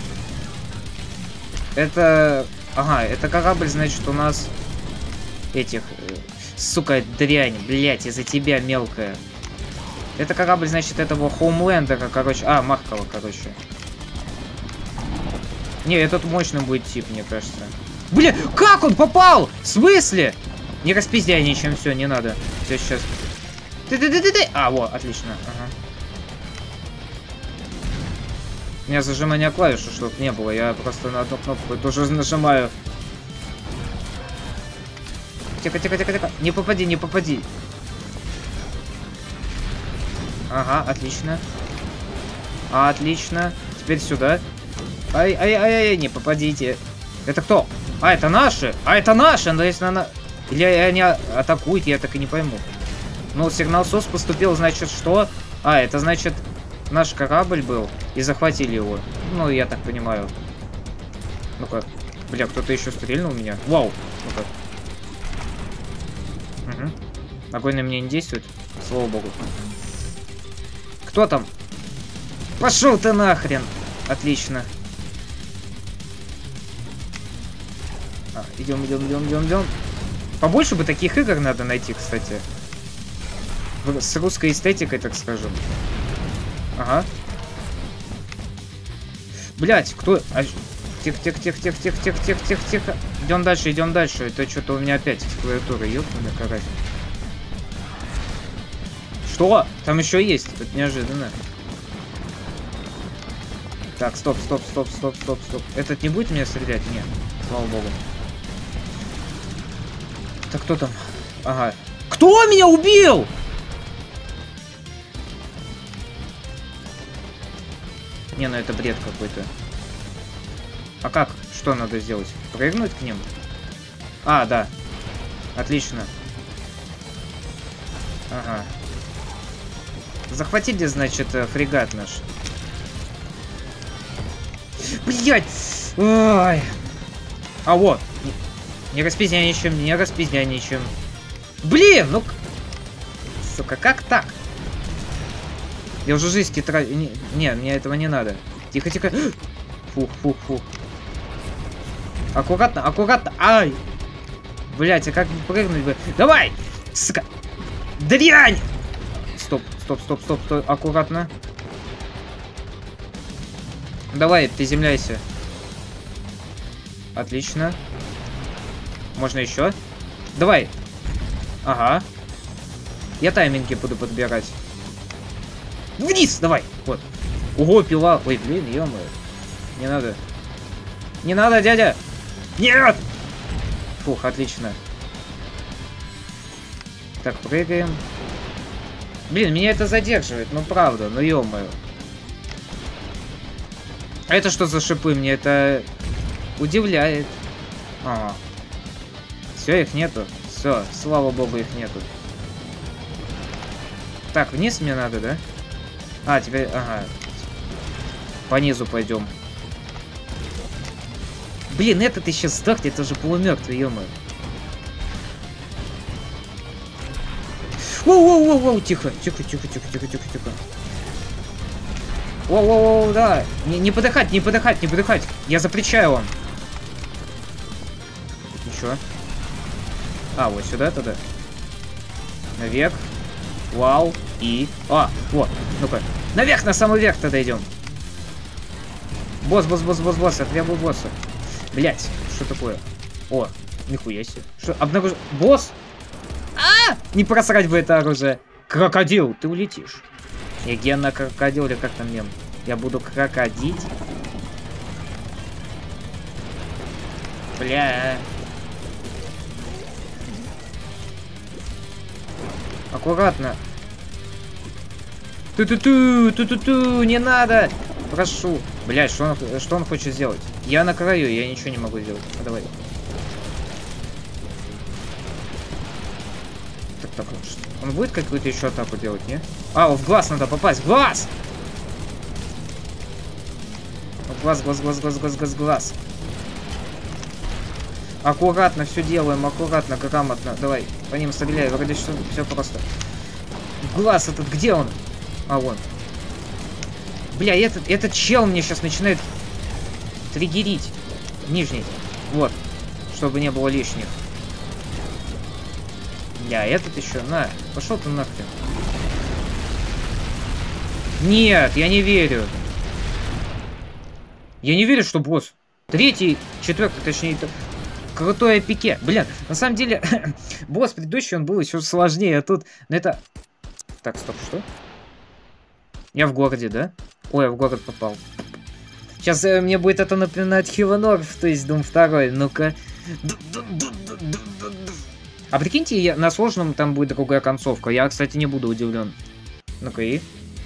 Это... Ага, это корабль, значит, у нас... Этих... Сука, дрянь, блять, из-за тебя мелкая. Это корабль, значит, этого Хоумлендера, короче... А, Маркова, короче. Не, этот мощный будет тип, мне кажется. Бля, как он попал? В смысле? Не распиздяй ничем, все, не надо. Все, сейчас. Ты-ты-ты-ты-ты. А, вот, отлично. Ага. У меня зажимания клавиши, чтобы не было. Я просто на одну кнопку тоже нажимаю. Тихо, тихо, тихо, тихо. Не попади, не попади. Ага, отлично. Отлично. Теперь сюда. Ай-ай-ай-ай, не попадите. Это кто? А, это наши? А, это наши? Ну, если она... Или они атакуют, я так и не пойму. Ну, сигнал СОС поступил, значит, что? А, это значит, наш корабль был, и захватили его. Ну, я так понимаю. Ну-ка. Бля, кто-то еще стрельнул в меня. Вау. Ну-ка. Угу. Огонь на меня не действует. Слава богу. Кто там? Пошел ты нахрен. Отлично. А, идем, идем, идем, идем, идем. Побольше бы таких игр надо найти, кстати. С русской эстетикой, так скажем. Ага. Блять, кто... А... Тихо, тихо, тихо, тихо, тихо, тихо, тихо, тихо, тихо. Идем дальше, идем дальше. Это что-то у меня опять клавиатура, ёпта, карась. Что? Там еще есть. Это неожиданно. Так, стоп, стоп, стоп, стоп, стоп, стоп. Этот не будет меня стрелять? Нет. Слава богу. Так кто там? Ага. Кто меня убил? Не, ну это бред какой-то. А как? Что надо сделать? Прыгнуть к ним? А, да. Отлично. Ага. Захватите, значит, фрегат наш. Блять! Ой. А вот. Не, не распиздяничаем, не распиздяничаем. Блин, ну... Сука, как так? Я уже жизнь трачу. Не, не, мне этого не надо. Тихо, тихо. Фух, фух, фух. Аккуратно, аккуратно. Ай! Блять, а как прыгнуть бы? Давай! Сука! Дрянь! Стоп, стоп, стоп, стоп, стоп. Аккуратно. Давай, приземляйся. Отлично. Можно еще? Давай. Ага. Я тайминги буду подбирать. Вниз, давай. Вот. Ого, пила. Ой, блин, ё-моё. Не надо. Не надо, дядя. Нет! Фух, отлично. Так, прыгаем. Блин, меня это задерживает, ну правда, ну ё-моё. А это что за шипы? Мне это удивляет. Ага. Все, их нету. Все, слава богу, их нету. Так, вниз мне надо, да? А, теперь, ага. По низу пойдем. Блин, этот еще сдохнет, это же полумертвый, ё-моё. Воу-воу-воу-воу, тихо, тихо, тихо, тихо, тихо, тихо, тихо. Воу-воу-воу, да. Не, не подыхать, не подыхать, не подыхать. Я запрещаю вам. Ничего. А, вот сюда тогда. Наверх. Вау. И... А, вот. Ну-ка. Наверх, на самый верх тогда идем. Босс, босс, босс, босс, босс. Я требую босса. Блять, что такое? О, нихуя себе. Что, обнаружил... Босс? А! Не просрать бы это оружие. Крокодил, ты улетишь. Я гена крокодил, или как там мем? Я буду крокодить. Бля. Аккуратно. Ту-ту-ту, ту-ту-ту, не надо. Прошу. Блядь, что он, что он хочет сделать? Я на краю, я ничего не могу сделать. А, давай. Так, так, он будет какую-то еще атаку делать, не? А, в глаз надо попасть. В глаз! В глаз, глаз, глаз, глаз, глаз, глаз, глаз. Аккуратно все делаем, аккуратно, грамотно. Давай, по ним стреляй, вроде все, все просто. Глаз этот, где он? А, вон. Бля, этот, этот чел мне сейчас начинает триггерить. Нижний. Вот. Чтобы не было лишних. Бля, этот еще. На, пошел ты нахрен. Нет, я не верю. Я не верю, что босс. Третий, четвертый, точнее, крутой пике. Блин, на самом деле, босс предыдущий, он был еще сложнее, а тут... Ну это... Так, стоп, что? Я в городе, да? Ой, я в город попал. Сейчас э, мне будет это напоминать Хиванорф, то есть Doom два. Ну-ка. А прикиньте, я, на сложном там будет другая концовка. Я, кстати, не буду удивлен. Ну-ка и...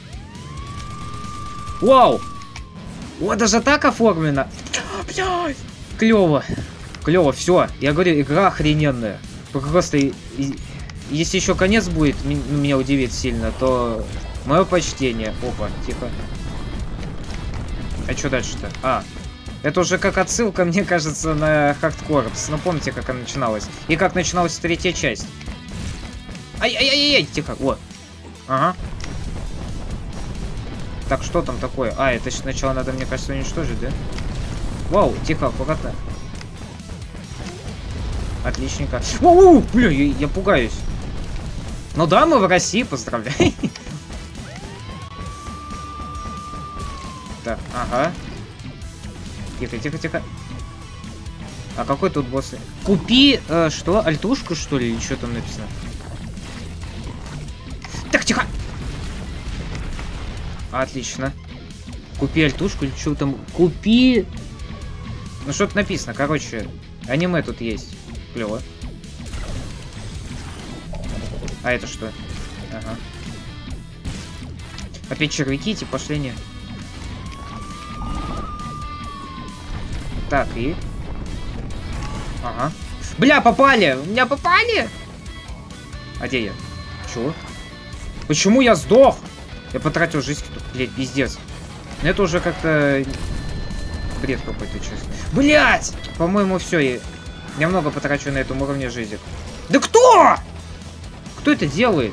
Вау! Вот даже так оформлено. Клево. Клево, все. Я говорю, игра охрененная. Просто, и, и, если еще конец будет, меня удивит сильно, то мое почтение. Опа, тихо. А что дальше-то? А, это уже как отсылка, мне кажется, на Hard Corps. Ну, помните, как она начиналась? И как начиналась третья часть. Ай-яй-яй-яй, тихо. Вот. Ага. Так, что там такое? А, это сначала надо, мне кажется, уничтожить, да? Вау, тихо, аккуратно. Отличненько. Воу, блин, я, я пугаюсь. Ну да, мы в России, поздравляю. Так, ага. Тихо, тихо, тихо. А какой тут босс? Купи, э, что, альтушку, что ли? Или что там написано? Так, тихо! Отлично. Купи альтушку или что там? Купи... Ну, что-то написано. Короче, аниме тут есть. Клево. А это что? Ага. Опять червяки, типа, пошли не. Так, и... Ага. Бля, попали! У меня попали! А где я? Чего? Почему я сдох? Я потратил жизнь тут, блядь, пиздец. Но это уже как-то... Бред какой-то, честно. Блядь! По-моему, все. Я... я много потрачу на этом уровне жизни. Да кто? Кто это делает?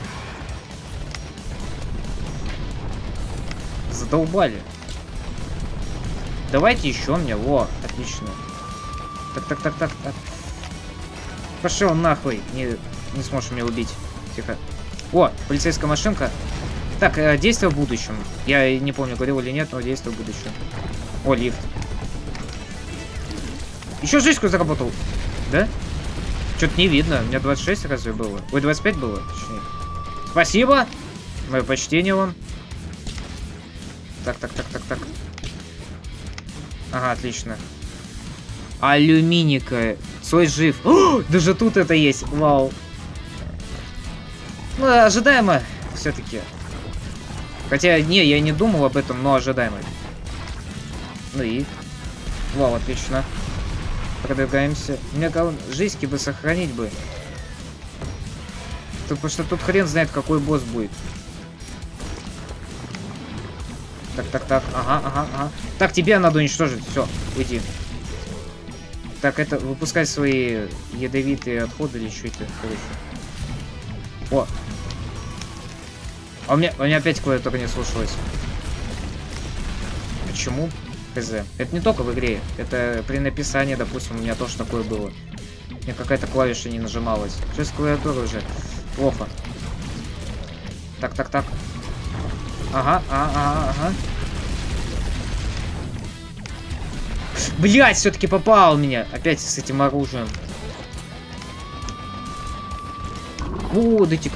Задолбали. Давайте еще мне. Во, отлично. Так, так, так, так, так. Пошел нахуй. Не, не сможешь меня убить. Тихо. О, полицейская машинка. Так, э, действие в будущем. Я не помню, говорил или нет, но действие в будущем. О, лифт. Еще жизньку заработал. Да? Что-то не видно. У меня двадцать шесть разве было? Ой, двадцать пять было, точнее. Спасибо. Мое почтение вам. Так, так, так, так, так. Ага, отлично. Алюминика. Цой жив. О, даже тут это есть. Вау. Ну, ожидаемо все-таки. Хотя, не, я не думал об этом, но ожидаемо. Ну и... Вау, отлично. Продвигаемся. Мне главное, жизнь бы сохранить бы. Потому что тут хрен знает, какой босс будет. Так, так, так. Ага, ага, ага. Так, тебя надо уничтожить. Все, уйди. Так, это выпускай свои ядовитые отходы или что это, короче. О! А у меня, у меня опять клавиатура не слушалась. Почему? Хз. Это не только в игре. Это при написании, допустим, у меня тоже такое было. У меня какая-то клавиша не нажималась. Сейчас клавиатура уже плохо. Так, так, так. Ага, ага, ага, ага. Блять, все-таки попал меня. Опять с этим оружием. О, дайте-ка.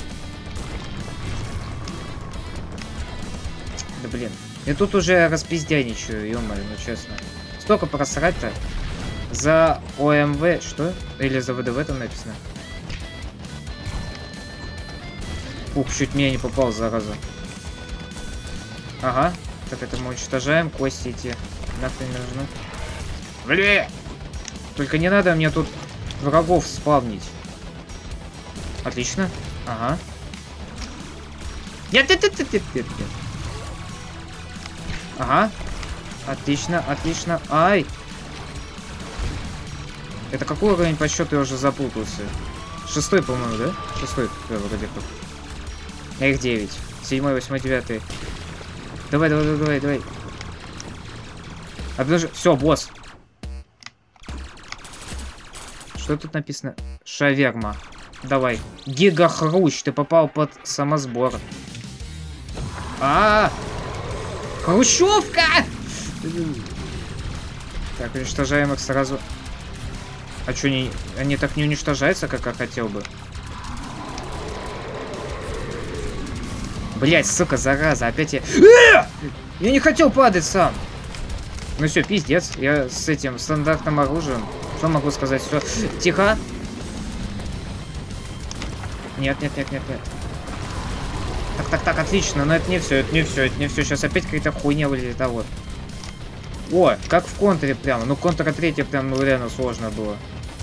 Да блин. Я тут уже распиздяничаю, ё-моё, ну честно. Столько просрать-то. За ОМВ, что? Или за ВДВ там написано? Ух, чуть меня не попал, зараза. Ага. Так, это мы уничтожаем. Кости эти нахрен не нужны. Блин! Только не надо мне тут врагов спавнить. Отлично. Ага. Нет, нет, нет, нет, нет, нет. Ага. Отлично, отлично. Ай! Это какой уровень по счету, я уже запутался. Шестой, по-моему, да? Шестой, да, вроде как. А их девять. Седьмой, восьмой, девятый. Давай, давай, давай, давай, давай. Обнажи... Все, босс. Что тут написано? Шаверма. Давай. Гигахрущ, ты попал под самосбор. А, -а, -а! Хрущевка! Так, уничтожаем их сразу. А что, не... они так не уничтожаются, как я хотел бы? Блять, сука, зараза, опять я... Я не хотел падать сам. Ну все, пиздец. Я с этим стандартным оружием. Что могу сказать? Все. Тихо. Нет, нет, нет, нет, нет. Так, так, так, отлично. Но это не все, это не все, это не все. Сейчас опять какая-то хуйня вылезет. А вот. О, как в контре прямо. Ну, контра третья прям, ну, реально сложно было.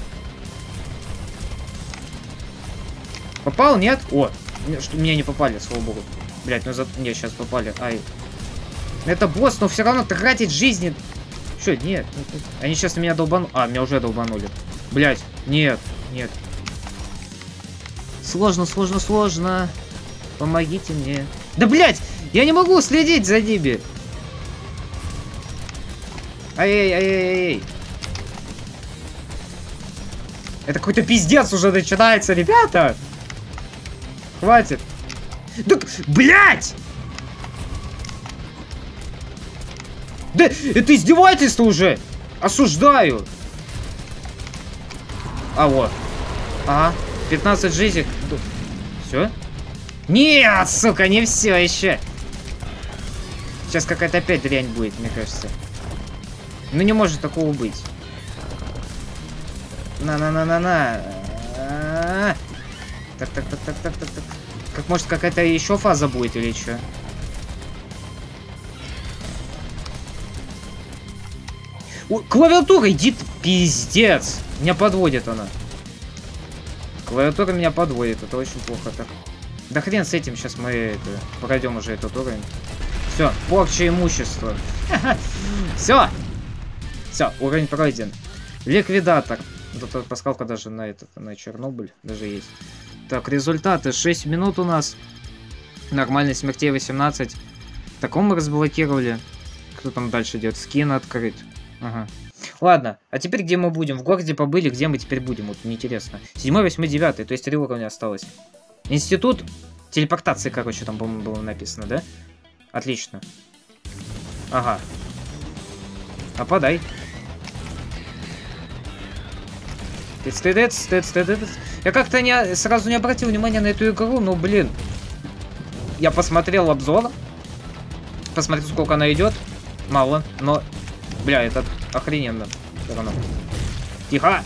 Попал, нет? О, что меня не попали, слава богу. Блять, ну за... Не, сейчас попали. Ай. Это босс, но все равно тратить жизни. Что, нет, нет, нет. Они сейчас на меня долбанули. А, меня уже долбанули. Блять, нет, нет. Сложно, сложно, сложно. Помогите мне. Да, блять, я не могу следить за ними. Ай-яй-яй-яй-яй. Это какой-то пиздец уже начинается, ребята. Хватит. Да, блять! Да, это издевательство уже! Осуждаю! А вот. Ага. пятнадцать жизней. Все? Нет, сука, не все еще. Сейчас какая-то опять дрянь будет, мне кажется. Ну не может такого быть. На-на-на-на-на. Так, так, так, так, так, так, так. Как может какая-то еще фаза будет или что? Ой, клавиатура, иди, пиздец. Меня подводит она. Клавиатура меня подводит, это очень плохо так. Да хрен с этим, сейчас мы это, пройдем уже этот уровень. Все, порча имущества. Все. Все, уровень пройден. Ликвидатор. Тут пасхалка даже на этот, на Чернобыль даже есть. Так, результаты. шесть минут у нас. Нормальность смертей восемнадцать. Таком мы разблокировали. Кто там дальше идет? Скин открыт. Ага. Ладно, а теперь где мы будем? В городе побыли, где мы теперь будем? Вот мне интересно. седьмой, восьмой, девятый, то есть три уровня осталось. Институт телепортации, короче, там, по-моему, было написано, да? Отлично. Ага. А подай. Я как-то не, сразу не обратил внимания на эту игру, но, блин. Я посмотрел обзор. Посмотрел, сколько она идет. Мало, но... Бля, это охрененно. Все равно. Тихо!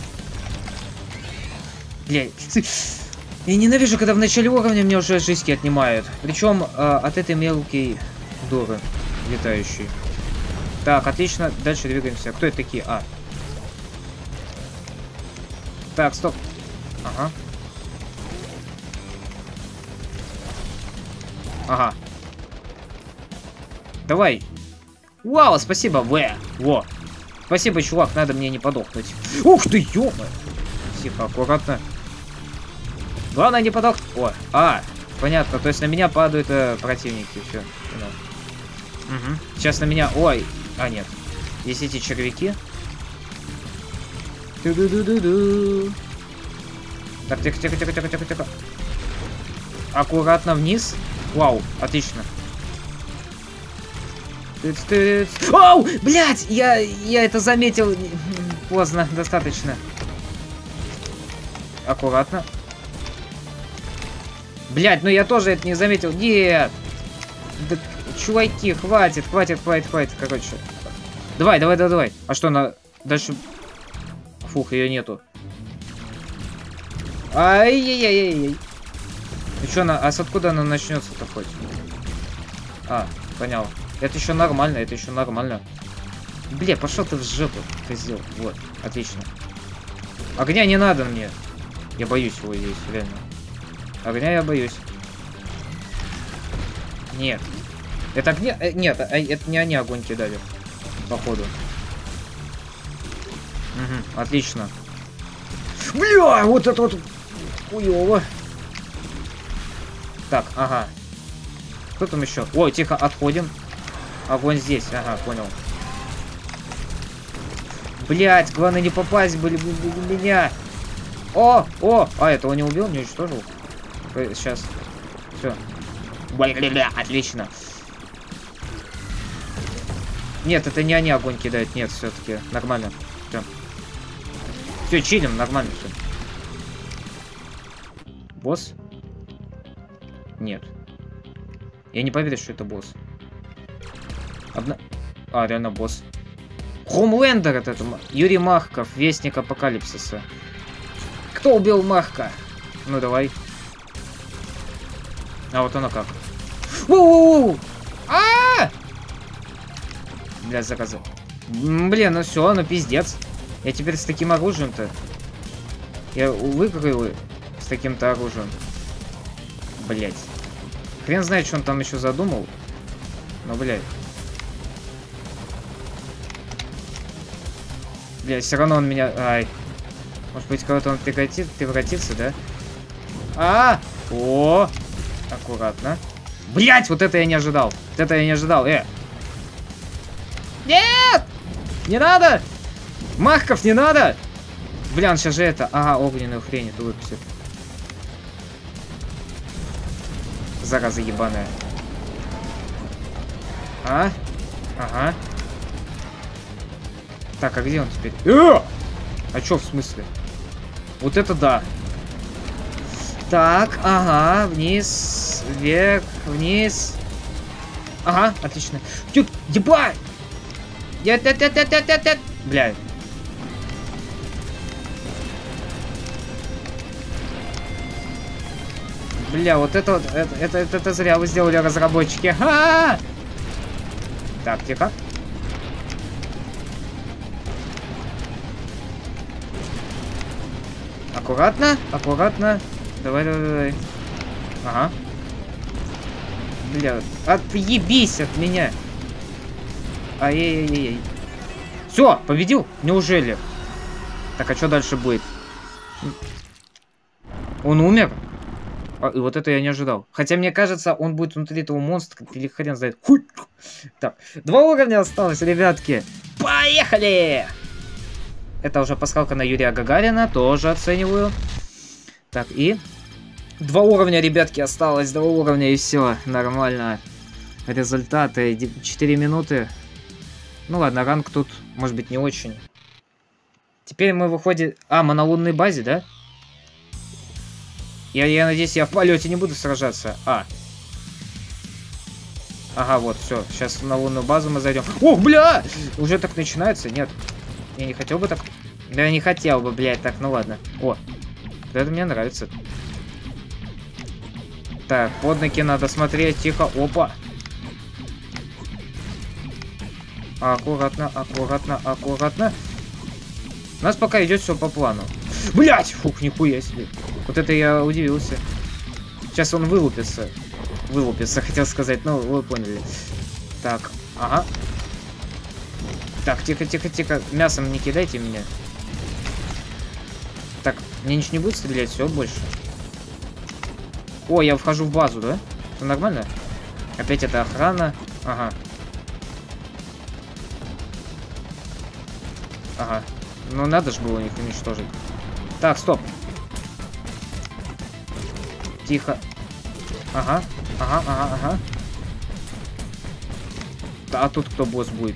Бля, я ненавижу, когда в начале уровня мне уже жизни отнимают. Причем э, от этой мелкой дуры летающей. Так, отлично. Дальше двигаемся. Кто это такие? А. Так, стоп. Ага. Ага. Давай. Вау, спасибо, В. Во. Спасибо, чувак, надо мне не подохнуть. Ух ты, ё-моё. Тихо, аккуратно. Главное не подохнуть. О, а, понятно, то есть на меня падают э, противники, все. Угу. Сейчас на меня, ой, а нет. Есть эти червяки. Ду-ду-ду-ду-ду. Так, тихо, тихо, тихо, тихо, тихо, тихо. Аккуратно вниз. Вау, отлично. Оу, блядь, я, я это заметил. Поздно, достаточно. Аккуратно. Блядь, ну я тоже это не заметил. Нет. Да, чуваки, хватит, хватит, хватит, хватит. Короче. Давай, давай, давай, давай. А что, на дальше... Фух, ее нету. Ай-яй-яй-яй-яй. Ну что, она... а с откуда она начнется-то хоть? А, понял. Это еще нормально, это еще нормально. Бля, пошел ты в жопу, козел. Вот, отлично. Огня не надо мне. Я боюсь его здесь, реально. Огня я боюсь. Нет. Это огня... Э, нет, э, это не они огонь кидали. Походу. Угу, отлично. Бля, вот это вот... Хуёво. Так, ага. Кто там еще? Ой, тихо, отходим. Огонь здесь, ага, понял. Блять, главное не попасть были в меня. О, о, а этого не убил, не уничтожил. Сейчас, все. Отлично. Нет, это не они огонь кидают, нет, все-таки нормально. Все, все, чилим, нормально все. Босс? Нет. Я не поверю, что это босс. Одна... А, реально босс. Хомлендер это, это Юрий Махков, вестник апокалипсиса. Кто убил Махка? Ну давай. А вот оно как. У-у-у! А! Бля, заказал. Блин, ну все, ну пиздец. Я теперь с таким оружием-то. Я выиграю с таким-то оружием. Блять. Хрен знает, что он там еще задумал. Но, блядь. Блядь, все равно он меня... Ай. Может быть, кого-то он превратит, превратится, да? А! О! Аккуратно. Блядь, вот это я не ожидал. Вот это я не ожидал. Э! Нет! Не надо! Махков, не надо! Бля, он сейчас же это... Ага, огненную хрень эту выпустит. Зараза ебаная. А? Ага. Так, а где он теперь? Э! А чё в смысле? Вот это да. Так, ага, вниз, вверх, вниз. Ага, отлично. Тю, еба! Я, я, я, я, я, я, я. Бля. Бля, вот это вот, это, это, это, это зря вы сделали, разработчики. Ха-ха! Так, тихо. Аккуратно, аккуратно. Давай, давай, давай. Ага. Бля, отъебись от меня. Ай-яй-яй-яй. Все, победил? Неужели? Так, а что дальше будет? Он умер? А, и вот это я не ожидал. Хотя, мне кажется, он будет внутри этого монстра, или хрен знает. Хуй. Так, два уровня осталось, ребятки. Поехали! Это уже пасхалка на Юрия Гагарина, тоже оцениваю. Так, и... Два уровня, ребятки, осталось, два уровня, и все, нормально. Результаты, четыре минуты. Ну ладно, ранг тут, может быть, не очень. Теперь мы выходим... А, мы на лунной базе, да? Я, я надеюсь, я в полете не буду сражаться. А. Ага, вот, все. Сейчас на лунную базу мы зайдем. Ох, бля! Уже так начинается? Нет. Я не хотел бы так... Да я не хотел бы, блядь, так, ну ладно. О, это мне нравится. Так, под ноги надо смотреть, тихо. Опа. Аккуратно, аккуратно, аккуратно. У нас пока идет все по плану. Блять! Фух, нихуя себе. Вот это я удивился. Сейчас он вылупится. Вылупится, хотел сказать, ну, вы поняли. Так, ага. Так, тихо, тихо, тихо. Мясом не кидайте меня. Так, мне ничего не будет стрелять, все больше. О, я вхожу в базу, да? Все нормально? Опять это охрана. Ага. Ага. Ну надо же было их уничтожить. Так, стоп. Тихо. Ага. Ага, ага, ага. А тут кто босс будет?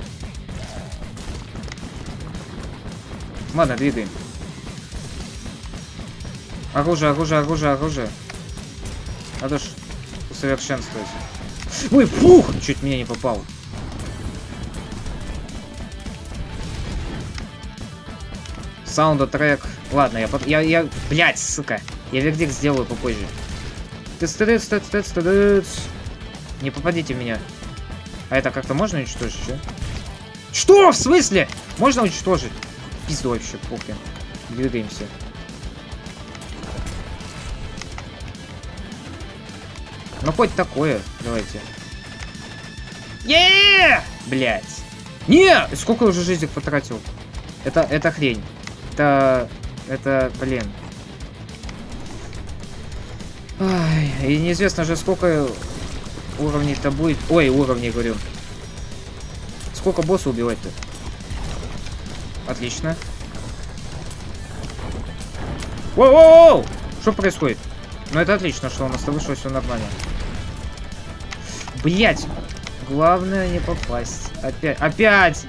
Ладно, двигаем. Оружие, оружие, оружие, оружие. Надо ж усовершенствовать. Ой, фух! Чуть меня не попал. Саундтрек. Ладно, я, я, я, блядь, сука. Я вердикт сделаю попозже. Тыц, тыц, тыц, тыц, тыц. Не попадите в меня. А это как-то можно уничтожить, что? Что? В смысле? Можно уничтожить? Пизду вообще, похрен. Двигаемся. Ну хоть такое, давайте. Еее! Блять. Не! Сколько я уже жизней потратил? Это, это хрень. Это, это, блин. Ай, и неизвестно же, сколько уровней-то будет. Ой, уровней, говорю. Сколько босса убивать-то? Отлично. Воу-воу-воу! Что происходит? Ну это отлично, что у нас вышло все нормально. Блять! Главное не попасть. Опять. Опять!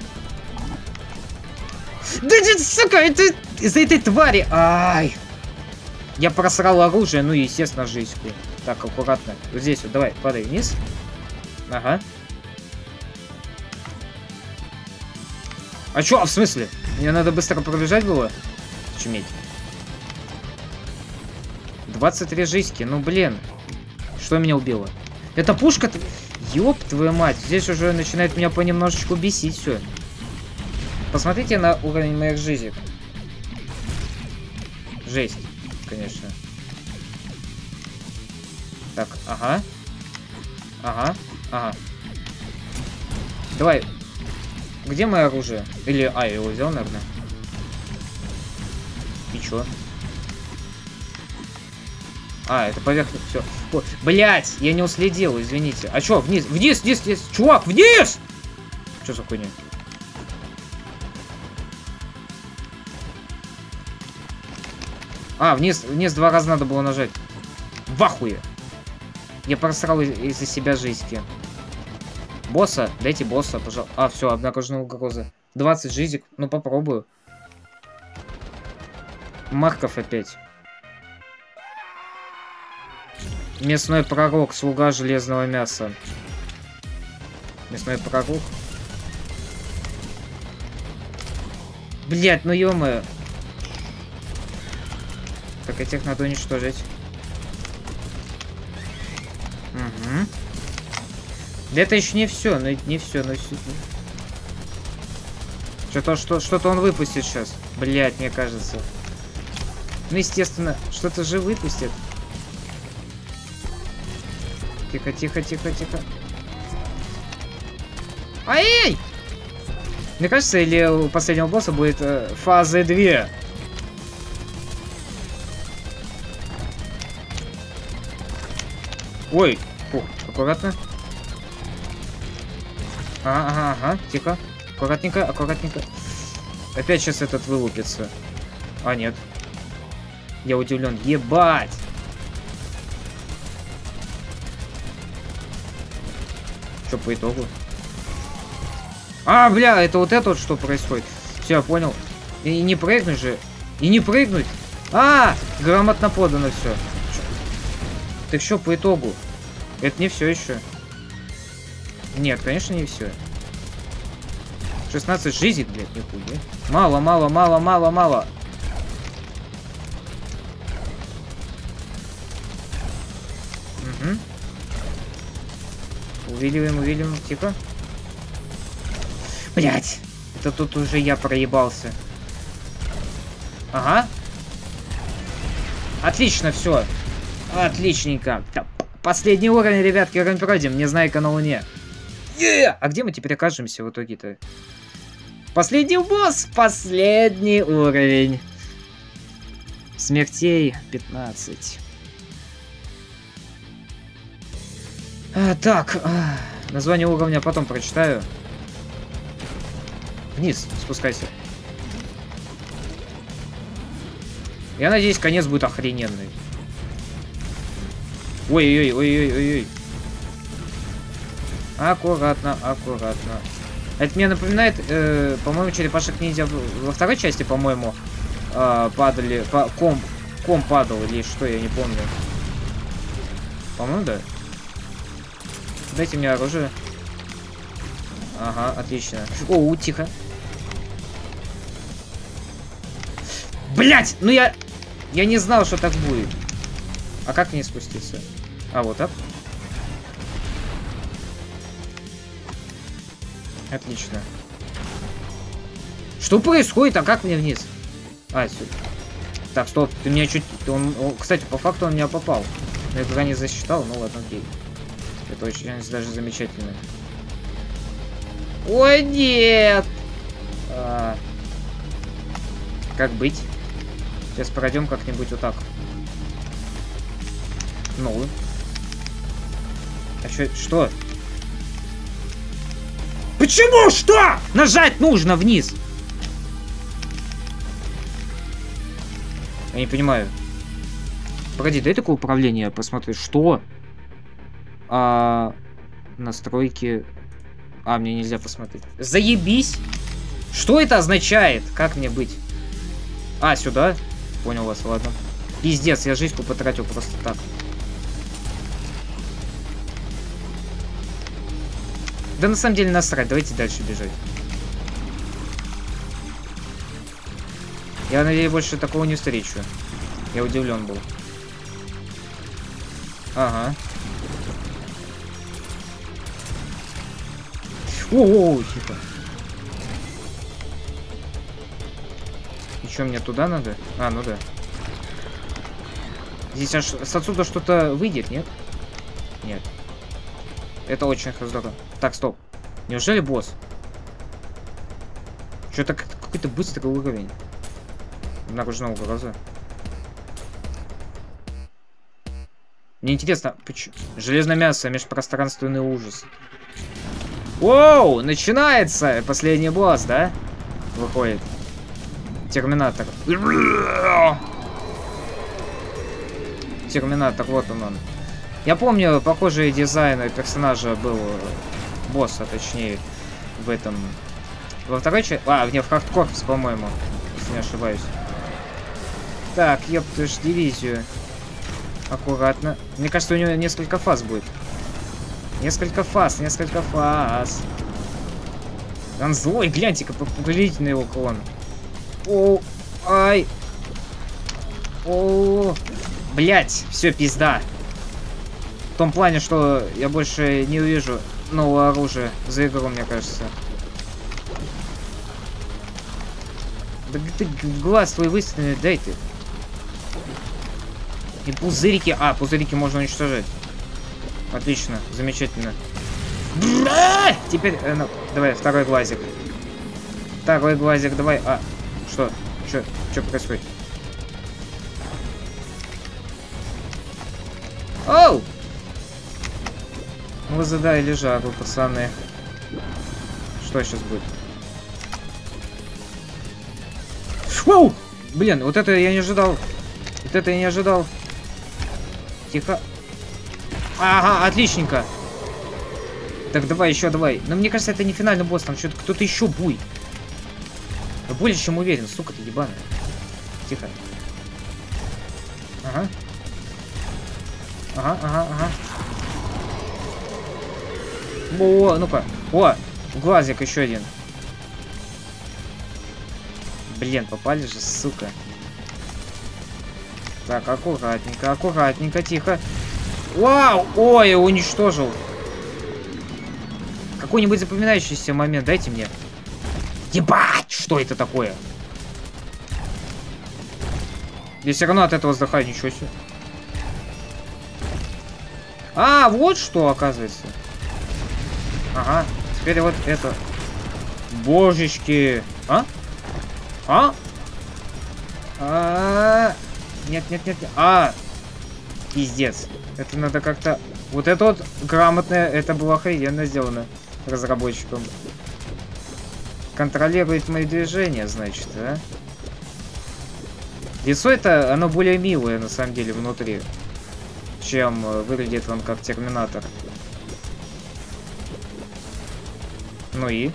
Да ты, сука, это из-за этой твари. Ай! Я просрал оружие, ну и, естественно, жизнь. Так, аккуратно. Вот здесь вот, давай, падай вниз. Ага. А чё? А в смысле? Мне надо быстро пробежать было? Чуметь. двадцать три жизни, ну блин. Что меня убило? Это пушка-то... Ёб твою мать. Здесь уже начинает меня понемножечку бесить все. Посмотрите на уровень моих жизней. Жесть, конечно. Так, ага. Ага, ага. Давай. Где мое оружие? Или... А, я его взял, наверное. И чё? А, это поверхность, все. Блять, я не уследил, извините. А чё, вниз, вниз, вниз, вниз, чувак, вниз! Чё за хуйня? А, вниз, вниз два раза надо было нажать. В ахуе. Я просрал из-за себя жизни. Босса, дайте босса, пожалуйста. А, все, обнаружена угроза. двадцать жизней, ну попробую. Марков опять. Мясной пророк, слуга железного мяса. Мясной пророк. Блять, ну ё-моё. Так, этих надо уничтожить. Угу. Да это еще не все, но не все, но что-то что что-то он выпустит сейчас. Блять, мне кажется. Ну, естественно, что-то же выпустит. Тихо, тихо, тихо, тихо. Ай! Мне кажется, или у последнего босса будет э, фаза два. Ой, фух, аккуратно. Ага, ага, ага, тихо. Аккуратненько, аккуратненько. Опять сейчас этот вылупится. А, нет. Я удивлен. Ебать! Что по итогу? А, бля, это вот это вот что происходит. Все, я понял. И не прыгнуть же. И не прыгнуть. А, грамотно подано все. Так что по итогу? Это не все еще. Нет, конечно, не все. шестнадцать жизней, блядь, нихуя. Мало, мало, мало, мало, мало. Угу. Увиливаем, увиливаем, тихо. Блять, это тут уже я проебался. Ага. Отлично, все. Отличненько. Последний уровень, ребятки, уровень пройдем. Не знаю-ка на Луне. Yeah! А где мы теперь окажемся в итоге-то? Последний босс! Последний уровень. Смертей пятнадцать. А, так, а, название уровня потом прочитаю. Вниз спускайся. Я надеюсь, конец будет охрененный. Ой-ой-ой, ой-ой-ой. Аккуратно, аккуратно. Это мне напоминает, э, по-моему, черепашек ниндзя во второй части, по-моему, э, падали, по, ком, ком падал или что, я не помню. По-моему, да. Дайте мне оружие. Ага, отлично. О, тихо. Блять, ну я, я не знал, что так будет. А как мне спуститься? А вот так. Отлично. Что происходит? А как мне вниз? А, сюда. Так, стоп, ты меня чуть... Он, он, кстати, по факту он меня попал. Но я туда не засчитал, ну ладно, окей. Это очень даже замечательно. Ой, нет! А, как быть? Сейчас пройдем как-нибудь вот так. Ну. А чё, что? Почему? Что? Нажать нужно вниз. Я не понимаю. Погоди, дай такое управление посмотри. Что? А, настройки. А, мне нельзя посмотреть. Заебись. Что это означает? Как мне быть? А, сюда? Понял вас, ладно. Пиздец, я жизнь потратил просто так. Да на самом деле насрать, давайте дальше бежать. Я надеюсь, больше такого не встречу. Я удивлен был. Ага. О-о-о, тихо. И что, мне туда надо? А, ну да. Здесь аж с отсюда что-то выйдет, нет? Нет. Это очень здорово. Так, стоп. Неужели босс? Что-то какой-то быстрый уровень. Обнаруженного глаза. Мне интересно, почему... Железное мясо, межпространственный ужас. Воу, начинается последний босс, да? Выходит. Терминатор. Терминатор, вот он он. Я помню, похожий дизайн персонажа был, босса, точнее, в этом... Во второй части... А, не, в Хардкорпс, по-моему, если не ошибаюсь. Так, ёптышь, дивизию. Аккуратно. Мне кажется, у него несколько фаз будет. Несколько фаз, несколько фаз. Он злой, гляньте-ка, поглядите на его клон. О, ай. О, блять, все, пизда. В том плане, что я больше не увижу нового оружия за игру, мне кажется. Да ты глаз твой выстрелный, дай ты. И пузырики. А, пузырики можно уничтожать. Отлично, замечательно. Теперь, э, ну, давай, второй глазик. Второй глазик, давай. А, что? Что? Что происходит? Оу! Вы задали жару, пацаны. Что сейчас будет? Воу! Блин, вот это я не ожидал. Вот это я не ожидал. Тихо. Ага, отличненько. Так, давай, еще давай. Но мне кажется, это не финальный босс, там что-то кто-то еще будет. Я более чем уверен, сука ты ебаная. Тихо. Ага. Ага, ага, ага. О, ну-ка. О, глазик еще один. Блин, попали же, сука. Так, аккуратненько, аккуратненько, тихо. Вау! Ой, я уничтожил. Какой-нибудь запоминающийся момент дайте мне. Ебать! Что это такое? Я все равно от этого вздыхаю, ничего себе. А, вот что, оказывается. Ага, теперь вот это. Божечки. А? А? А? Нет, нет, нет. А. Пиздец. Это надо как-то... Вот это вот грамотно, это было охрененно сделано разработчиком. Контролирует мои движения, значит, а? Лицо это, оно более милое, на самом деле, внутри, чем выглядит он как Терминатор. Ну и?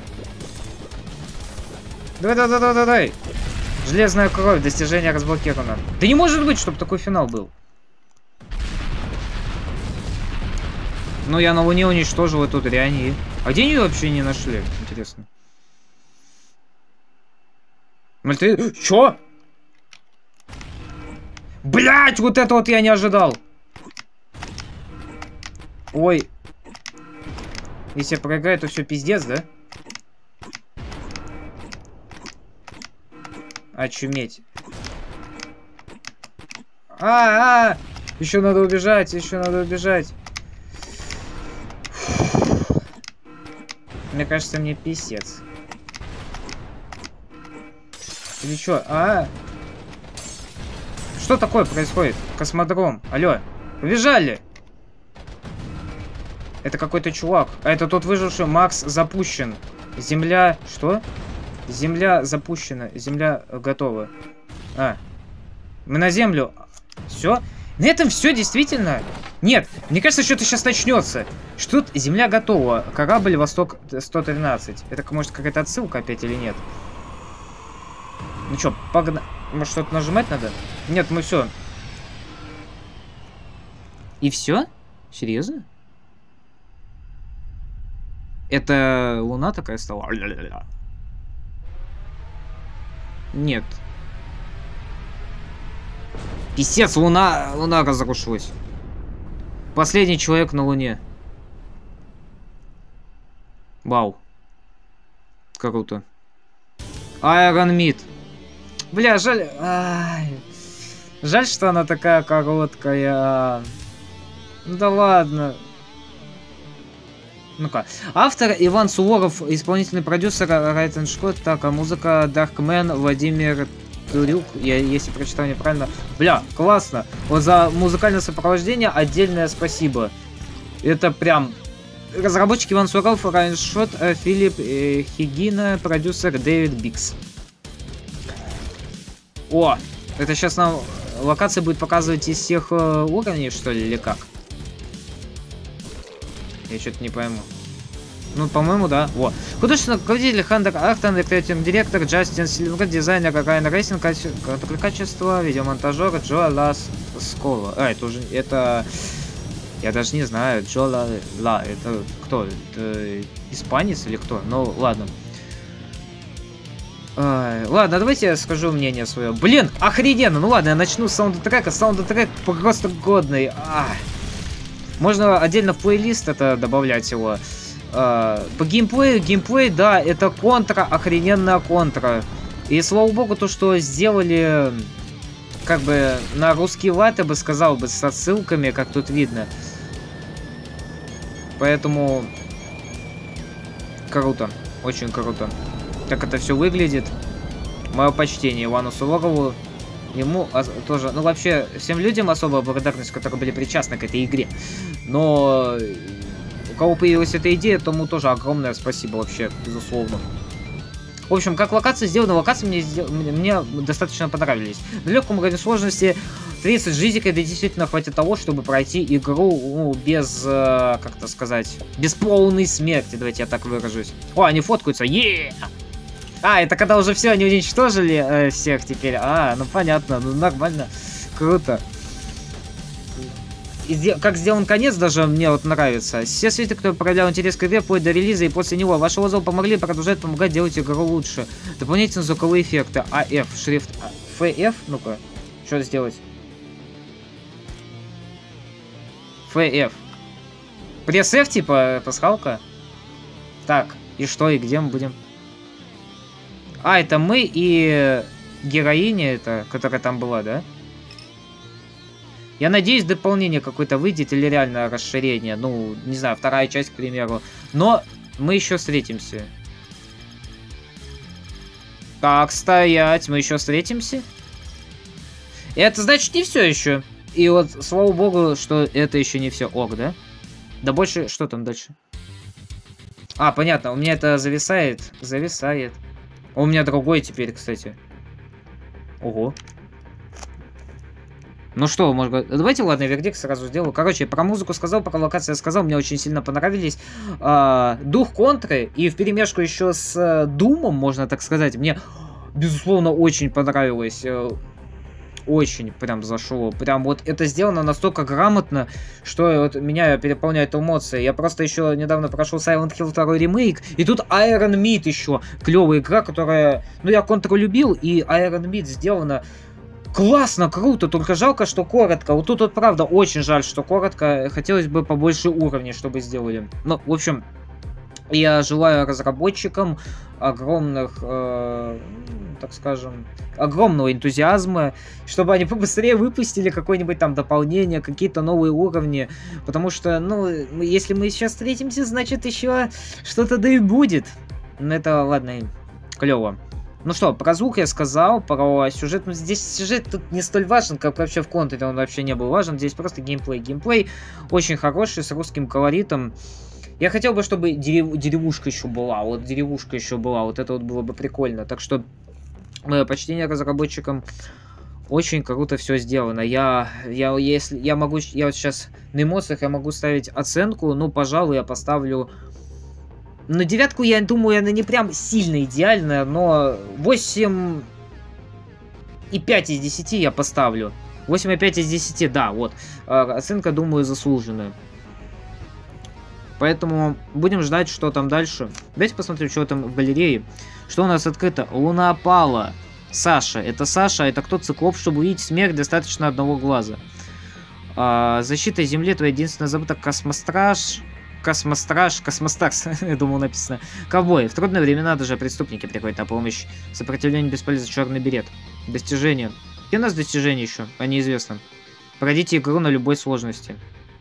Давай-давай-давай-давай! Железная кровь, достижение разблокировано. Да не может быть, чтобы такой финал был. Ну, я на Луне уничтожил эту дрянь. А где ее вообще не нашли? Интересно. Мальты... Чё? Блять, вот это вот я не ожидал. Ой. Если я проиграю, то все пиздец, да? Очуметь. А, -а, -а! Еще надо убежать, еще надо убежать. Мне кажется, мне писец. Или что? А, -а, -а. Что такое происходит? Космодром. Алло. Побежали. Это какой-то чувак. А это тот выживший. Макс запущен. Земля... Что? Земля запущена. Земля готова. А. Мы на землю. Все? На этом все действительно? Нет. Мне кажется, что-то сейчас начнется. Что тут? Земля готова. Корабль Восток сто тринадцать. Это может какая-то отсылка опять или нет? Ну что, погнали. Может, что-то нажимать надо? Нет, мы все. И все? Серьезно? Это Луна такая стала? Нет. Писец, Луна, Луна разрушилась. Последний человек на Луне. Вау. Круто. Iron Meat. Бля, жаль... Ай. Жаль, что она такая короткая. Ну да ладно. Ну-ка. Автор Иван Суворов, исполнительный продюсер Райтен Шкот, так, а музыка Darkman Владимир Турюк, я, если прочитал неправильно. Бля, классно. Вот за музыкальное сопровождение отдельное спасибо. Это прям... Разработчик Иван Суворов, Райан Шкот, Филипп э, Хигина, продюсер Дэвид Бикс. О, это сейчас нам локация будет показывать из всех э, уровней, что ли, или как? Я что-то не пойму. Ну, по-моему, да. Во. Художественный руководитель Хандер Артон, креативный директор Джастин Сильвер, дизайнер Райан Рейсинг, качество, видеомонтажер Джо Лас Скола. А, это уже... Это... Я даже не знаю. Джо Ла... Ла. Это кто? Это испанец или кто? Ну, ладно. Ай, ладно, давайте я скажу мнение свое. Блин, охрененно. Ну ладно, я начну с саундтрека. Саундтрек просто годный. Ах. Можно отдельно в плейлист это добавлять его. Uh, по геймплею, геймплей, да, это контра, охрененная контра. И слава богу, то, что сделали как бы на русский лад, я бы сказал бы, с отсылками, как тут видно. Поэтому круто, очень круто. Так это все выглядит. Мое почтение Ивану Суворову. Ему тоже, ну вообще, всем людям особая благодарность, которые были причастны к этой игре. Но у кого появилась эта идея, тому тоже огромное спасибо вообще, безусловно. В общем, как локация сделана, локации мне, мне, мне достаточно понравились. На легком уровне сложности тридцать жизней, это действительно хватит того, чтобы пройти игру ну, без, э, как это сказать, без полной смерти, давайте я так выражусь. О, они фоткаются, е! А, это когда уже все, они уничтожили э, всех теперь. А, ну понятно, ну нормально, круто. И как сделан конец, даже мне вот нравится. Все свиты, кто проявлял интерес к игре, вплоть до релиза и после него. Ваши отзывы помогли, продолжают помогать делать игру лучше. Дополнительные звуковые эффекты. АФ, шрифт ФФ. Ну-ка, что сделать? ФФ. Пресс F, типа, пасхалка. Так, и что, и где мы будем? А, это мы и героиня, это, которая там была, да? Я надеюсь, дополнение какое-то выйдет или реально расширение. Ну, не знаю, вторая часть, к примеру. Но мы еще встретимся. Так, стоять, мы еще встретимся? Это значит не все еще. И вот, слава богу, что это еще не все. Ок, да? Да больше, что там дальше? А, понятно, у меня это зависает. Зависает. У меня другой теперь, кстати. Ого. Ну что, может быть, давайте, ладно, вердикт сразу сделаю. Короче, про музыку сказал, про локации сказал, мне очень сильно понравились. А, дух контры и вперемешку еще с а, Думом, можно так сказать, мне, безусловно, очень понравилось. Очень прям зашло. Прям вот это сделано настолько грамотно, что вот меня переполняют эмоции. Я просто еще недавно прошел Silent Hill два ремейк, и тут Iron Meat еще. Клевая игра, которая... Ну, я контру любил, и Iron Meat сделана... Классно, круто, только жалко, что коротко. Вот тут вот правда очень жаль, что коротко. Хотелось бы побольше уровней, чтобы сделали. Ну, в общем, я желаю разработчикам огромных, э, так скажем, огромного энтузиазма, чтобы они побыстрее выпустили какое-нибудь там дополнение, какие-то новые уровни. Потому что, ну, если мы сейчас встретимся, значит еще что-то да и будет. Ну, это, ладно, клево. Ну что, про звук я сказал, про сюжет. Ну, здесь сюжет тут не столь важен, как вообще в контенте он вообще не был важен. Здесь просто геймплей. Геймплей очень хороший, с русским колоритом. Я хотел бы, чтобы дерев... деревушка еще была. Вот деревушка еще была. Вот это вот было бы прикольно. Так что, мое почтение разработчикам. Очень круто все сделано. Я, я, если, я могу, я вот сейчас на эмоциях я могу ставить оценку. Ну, пожалуй, я поставлю... На девятку, я думаю, она не прям сильно идеальная, но восемь и пять из десяти я поставлю. восемь и пять из десяти, да, вот. Оценка, думаю, заслуженная. Поэтому будем ждать, что там дальше. Давайте посмотрим, что там в галерее. Что у нас открыто? Луна опала. Саша. Это Саша, это кто? Циклоп, чтобы увидеть смерть, достаточно одного глаза. А, защита Земли, твоя единственная забота. Космостраж. Космостраж, Космостарс, я думал, написано. Ковбой. В трудные времена даже преступники приходят на помощь. Сопротивление бесполезно. Черный берет. Достижение. Где у нас достижение еще? А неизвестно. Пройдите игру на любой сложности.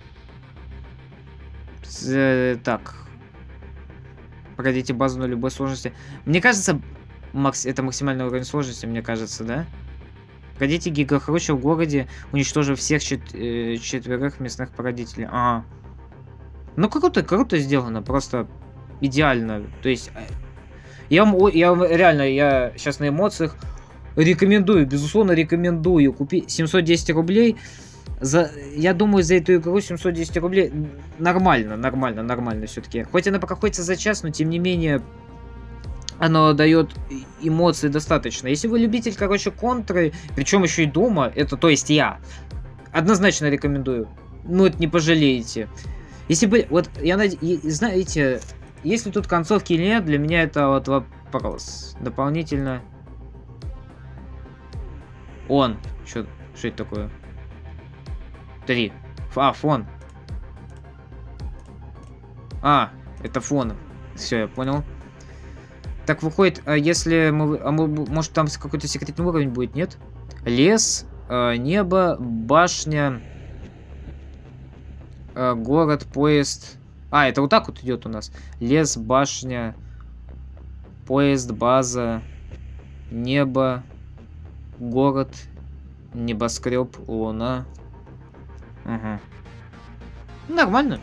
Э, так. Пройдите базу на любой сложности. Мне кажется, макс... это максимальный уровень сложности, мне кажется, да? Пройдите гигахруща в городе, уничтожив всех чет... э, четверых местных породителей. Ага. Ну, круто, круто сделано, просто идеально. То есть, я, я реально, я сейчас на эмоциях рекомендую, безусловно, рекомендую купить семьсот десять рублей. За, я думаю, за эту игру семьсот десять рублей нормально, нормально, нормально все-таки. Хоть она пока ходится за час, но тем не менее, оно дает эмоций достаточно. Если вы любитель, короче, контры, причем еще и дома, это то есть я, однозначно рекомендую. Ну, это не пожалеете. Если бы, вот, я надеюсь, знаете, если тут концовки или нет, для меня это вот вопрос. Дополнительно. Он. Что это такое? Три. А, фон. А, это фон. Все, я понял. Так, выходит, если мы... А мы может, там какой-то секретный уровень будет, нет? Лес, небо, башня... Город, поезд. А, это вот так вот идет у нас. Лес, башня, поезд, база, небо, город, небоскреб, луна. Угу. Нормально.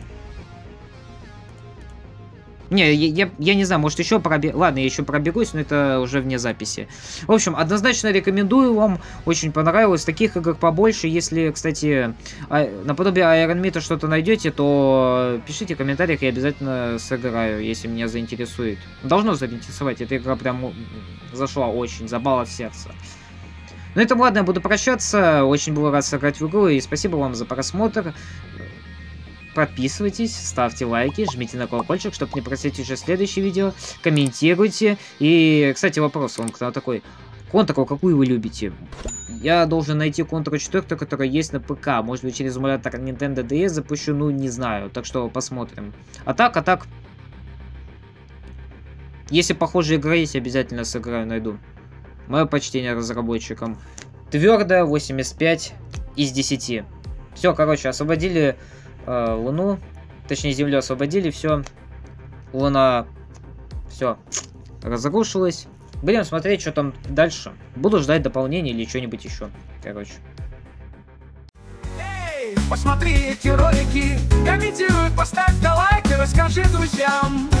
Не, я, я, я не знаю, может еще пробегу. Ладно, я еще пробегусь, но это уже вне записи. В общем, однозначно рекомендую вам. Очень понравилось. Таких игр побольше. Если, кстати, наподобие Iron Meat что-то найдете, то пишите в комментариях, я обязательно сыграю, если меня заинтересует. Должно заинтересовать. Эта игра прям зашла очень, забала в сердце. На этом, ладно, я буду прощаться. Очень был рад сыграть в игру. И спасибо вам за просмотр. Подписывайтесь, ставьте лайки, жмите на колокольчик, чтобы не просить уже следующее видео. Комментируйте. И, кстати, вопрос вам кто такой. Контру какую вы любите? Я должен найти Контру четыре, которая есть на ПК. Может быть, через эмулятор Nintendo ди эс запущу, ну, не знаю. Так что посмотрим. А так, а так... Если похожие игры есть, обязательно сыграю, найду. Мое почтение разработчикам. Твердо восемьдесят пять из десяти. Все, короче, освободили... Луну, точнее Землю освободили, все, Луна, все, разрушилась, Будем смотреть, что там дальше. Буду ждать дополнения или что-нибудь еще. Короче. Эй, посмотри эти ролики, комментируй, поставь лайк и расскажи друзьям.